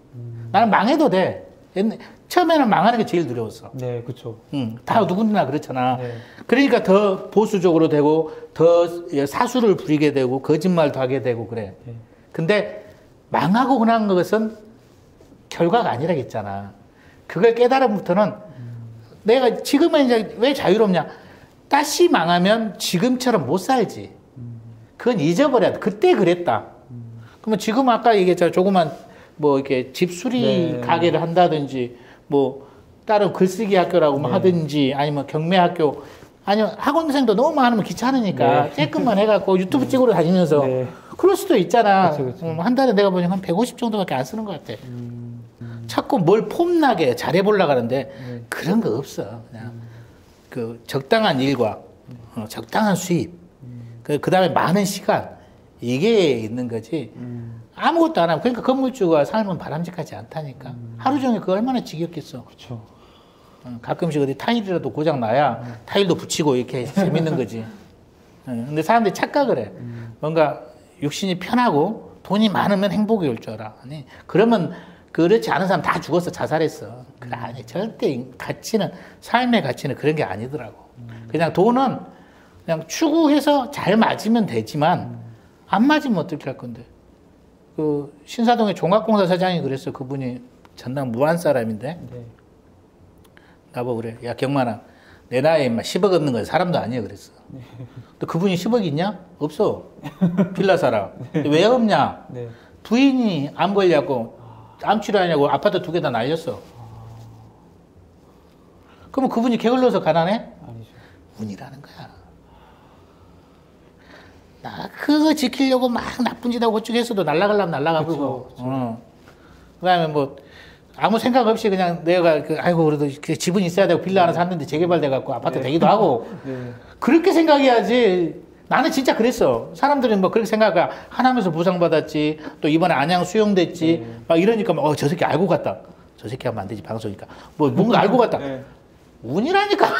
나는 망해도 돼. 옛날, 처음에는 망하는 게 제일 두려웠어. 네, 그렇죠. 응, 다 누구나 그렇잖아. 네. 그러니까 더 보수적으로 되고, 더 사수를 부리게 되고, 거짓말도 하게 되고, 그래. 네. 근데 망하고 그런 것은 결과가 아니라겠잖아. 그걸 깨달음부터는 음. 내가 지금은 이제 왜 자유롭냐? 다시 망하면 지금처럼 못 살지. 음. 그건 잊어버려야 돼. 그때 그랬다. 음. 그러면 지금 아까 얘기했잖아. 조그만 뭐 이렇게 집수리 네. 가게를 한다든지, 뭐 다른 글쓰기 학교라고 네. 하든지, 아니면 경매 학교, 아니면 학원생도 너무 많으면 귀찮으니까 네. 쬐끔만 해갖고 유튜브 네. 찍으러 다니면서 네. 그럴 수도 있잖아. 그쵸, 그쵸. 음, 한 달에 내가 보니까 한 백오십 정도밖에 안 쓰는 것 같아. 음, 음. 자꾸 뭘 폼나게 잘해보려고 하는데 네. 그런 거 없어. 그냥 음. 그 적당한 일과 어, 적당한 수입, 음. 그, 그 다음에 많은 시간, 이게 있는 거지. 음. 아무것도 안 하고. 그러니까 건물주가 삶은 바람직하지 않다니까. 음. 하루 종일 그거 얼마나 지겹겠어. 그쵸. 어, 가끔씩 어디 타일이라도 고장 나야 음. 타일도 붙이고 이렇게 재밌는 거지. 어, 근데 사람들이 착각을 해. 음. 뭔가 육신이 편하고 돈이 많으면 행복이 올 줄 알아. 아니, 그러면 그렇지 않은 사람 다 죽었어. 자살했어. 그래, 아니, 절대 가치는, 삶의 가치는 그런 게 아니더라고. 음. 그냥 돈은 그냥 추구해서 잘 맞으면 되지만 음. 안 맞으면 어떻게 할 건데. 그 신사동의 종합공사 사장이 그랬어. 그분이 전남 무안 사람인데. 네. 나보고 그래. 야, 경만아. 내 나이에 인마 십억 없는 건 사람도 아니야. 그랬어. 네. 또 그분이 십억 있냐? 없어. 빌라 살아. 네. 왜 없냐? 네. 부인이 암 걸려갖고 암 치료하냐고 아파트 두 개 다 날렸어. 그러면 그분이 게을러서 가난해? 아니죠. 운이라는 거야. 나 그거 지키려고 막 나쁜 짓 하고 어쩌고 했어도 날라가려면 날라가고. 어. 그 다음에 뭐 아무 생각 없이 그냥 내가 그 아이고 그래도 집은 있어야 되고 빌라 하나 샀는데 재개발돼 갖고 아파트 네. 되기도 하고. 네. 그렇게 생각해야지. 나는 진짜 그랬어. 사람들은 뭐 그렇게 생각해. 하나면서 부상받았지. 또 이번에 안양 수용됐지. 네. 막 이러니까 어, 저 새끼 알고 갔다. 저 새끼 하면 안 되지, 방송이니까. 뭐 뭔가 알고 갔다. 네. 운이라니까.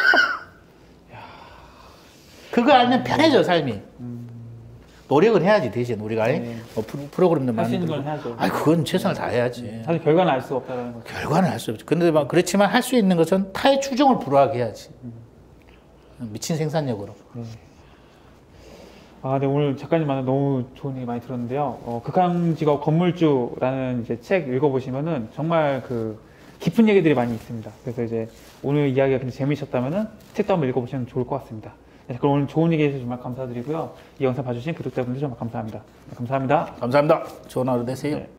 그거 알면 편해져, 삶이. 음. 노력을 해야지, 대신 우리가. 네. 뭐 프로그램도 할 수 있는 건 해야죠. 아니, 그건 최선을 다해야지. 사실 결과는 알 수 없다는 거죠. 결과는 알 수 없지. 근데 막 그렇지만 할 수 있는 것은 타의 추종을 불허하게 해야지. 음. 미친 생산력으로. 네. 아, 네, 오늘 작가님 만나 너무 좋은 얘기 많이 들었는데요. 어, 극한직업 건물주라는 이제 책 읽어보시면은 정말 그 깊은 얘기들이 많이 있습니다. 그래서 이제 오늘 이야기가 굉장히 재미있었다면은 책도 한번 읽어보시면 좋을 것 같습니다. 네, 그럼 오늘 좋은 얘기 해주셔서 정말 감사드리고요. 이 영상 봐주신 구독자분들 정말 감사합니다. 네, 감사합니다. 감사합니다. 좋은 하루 되세요. 네.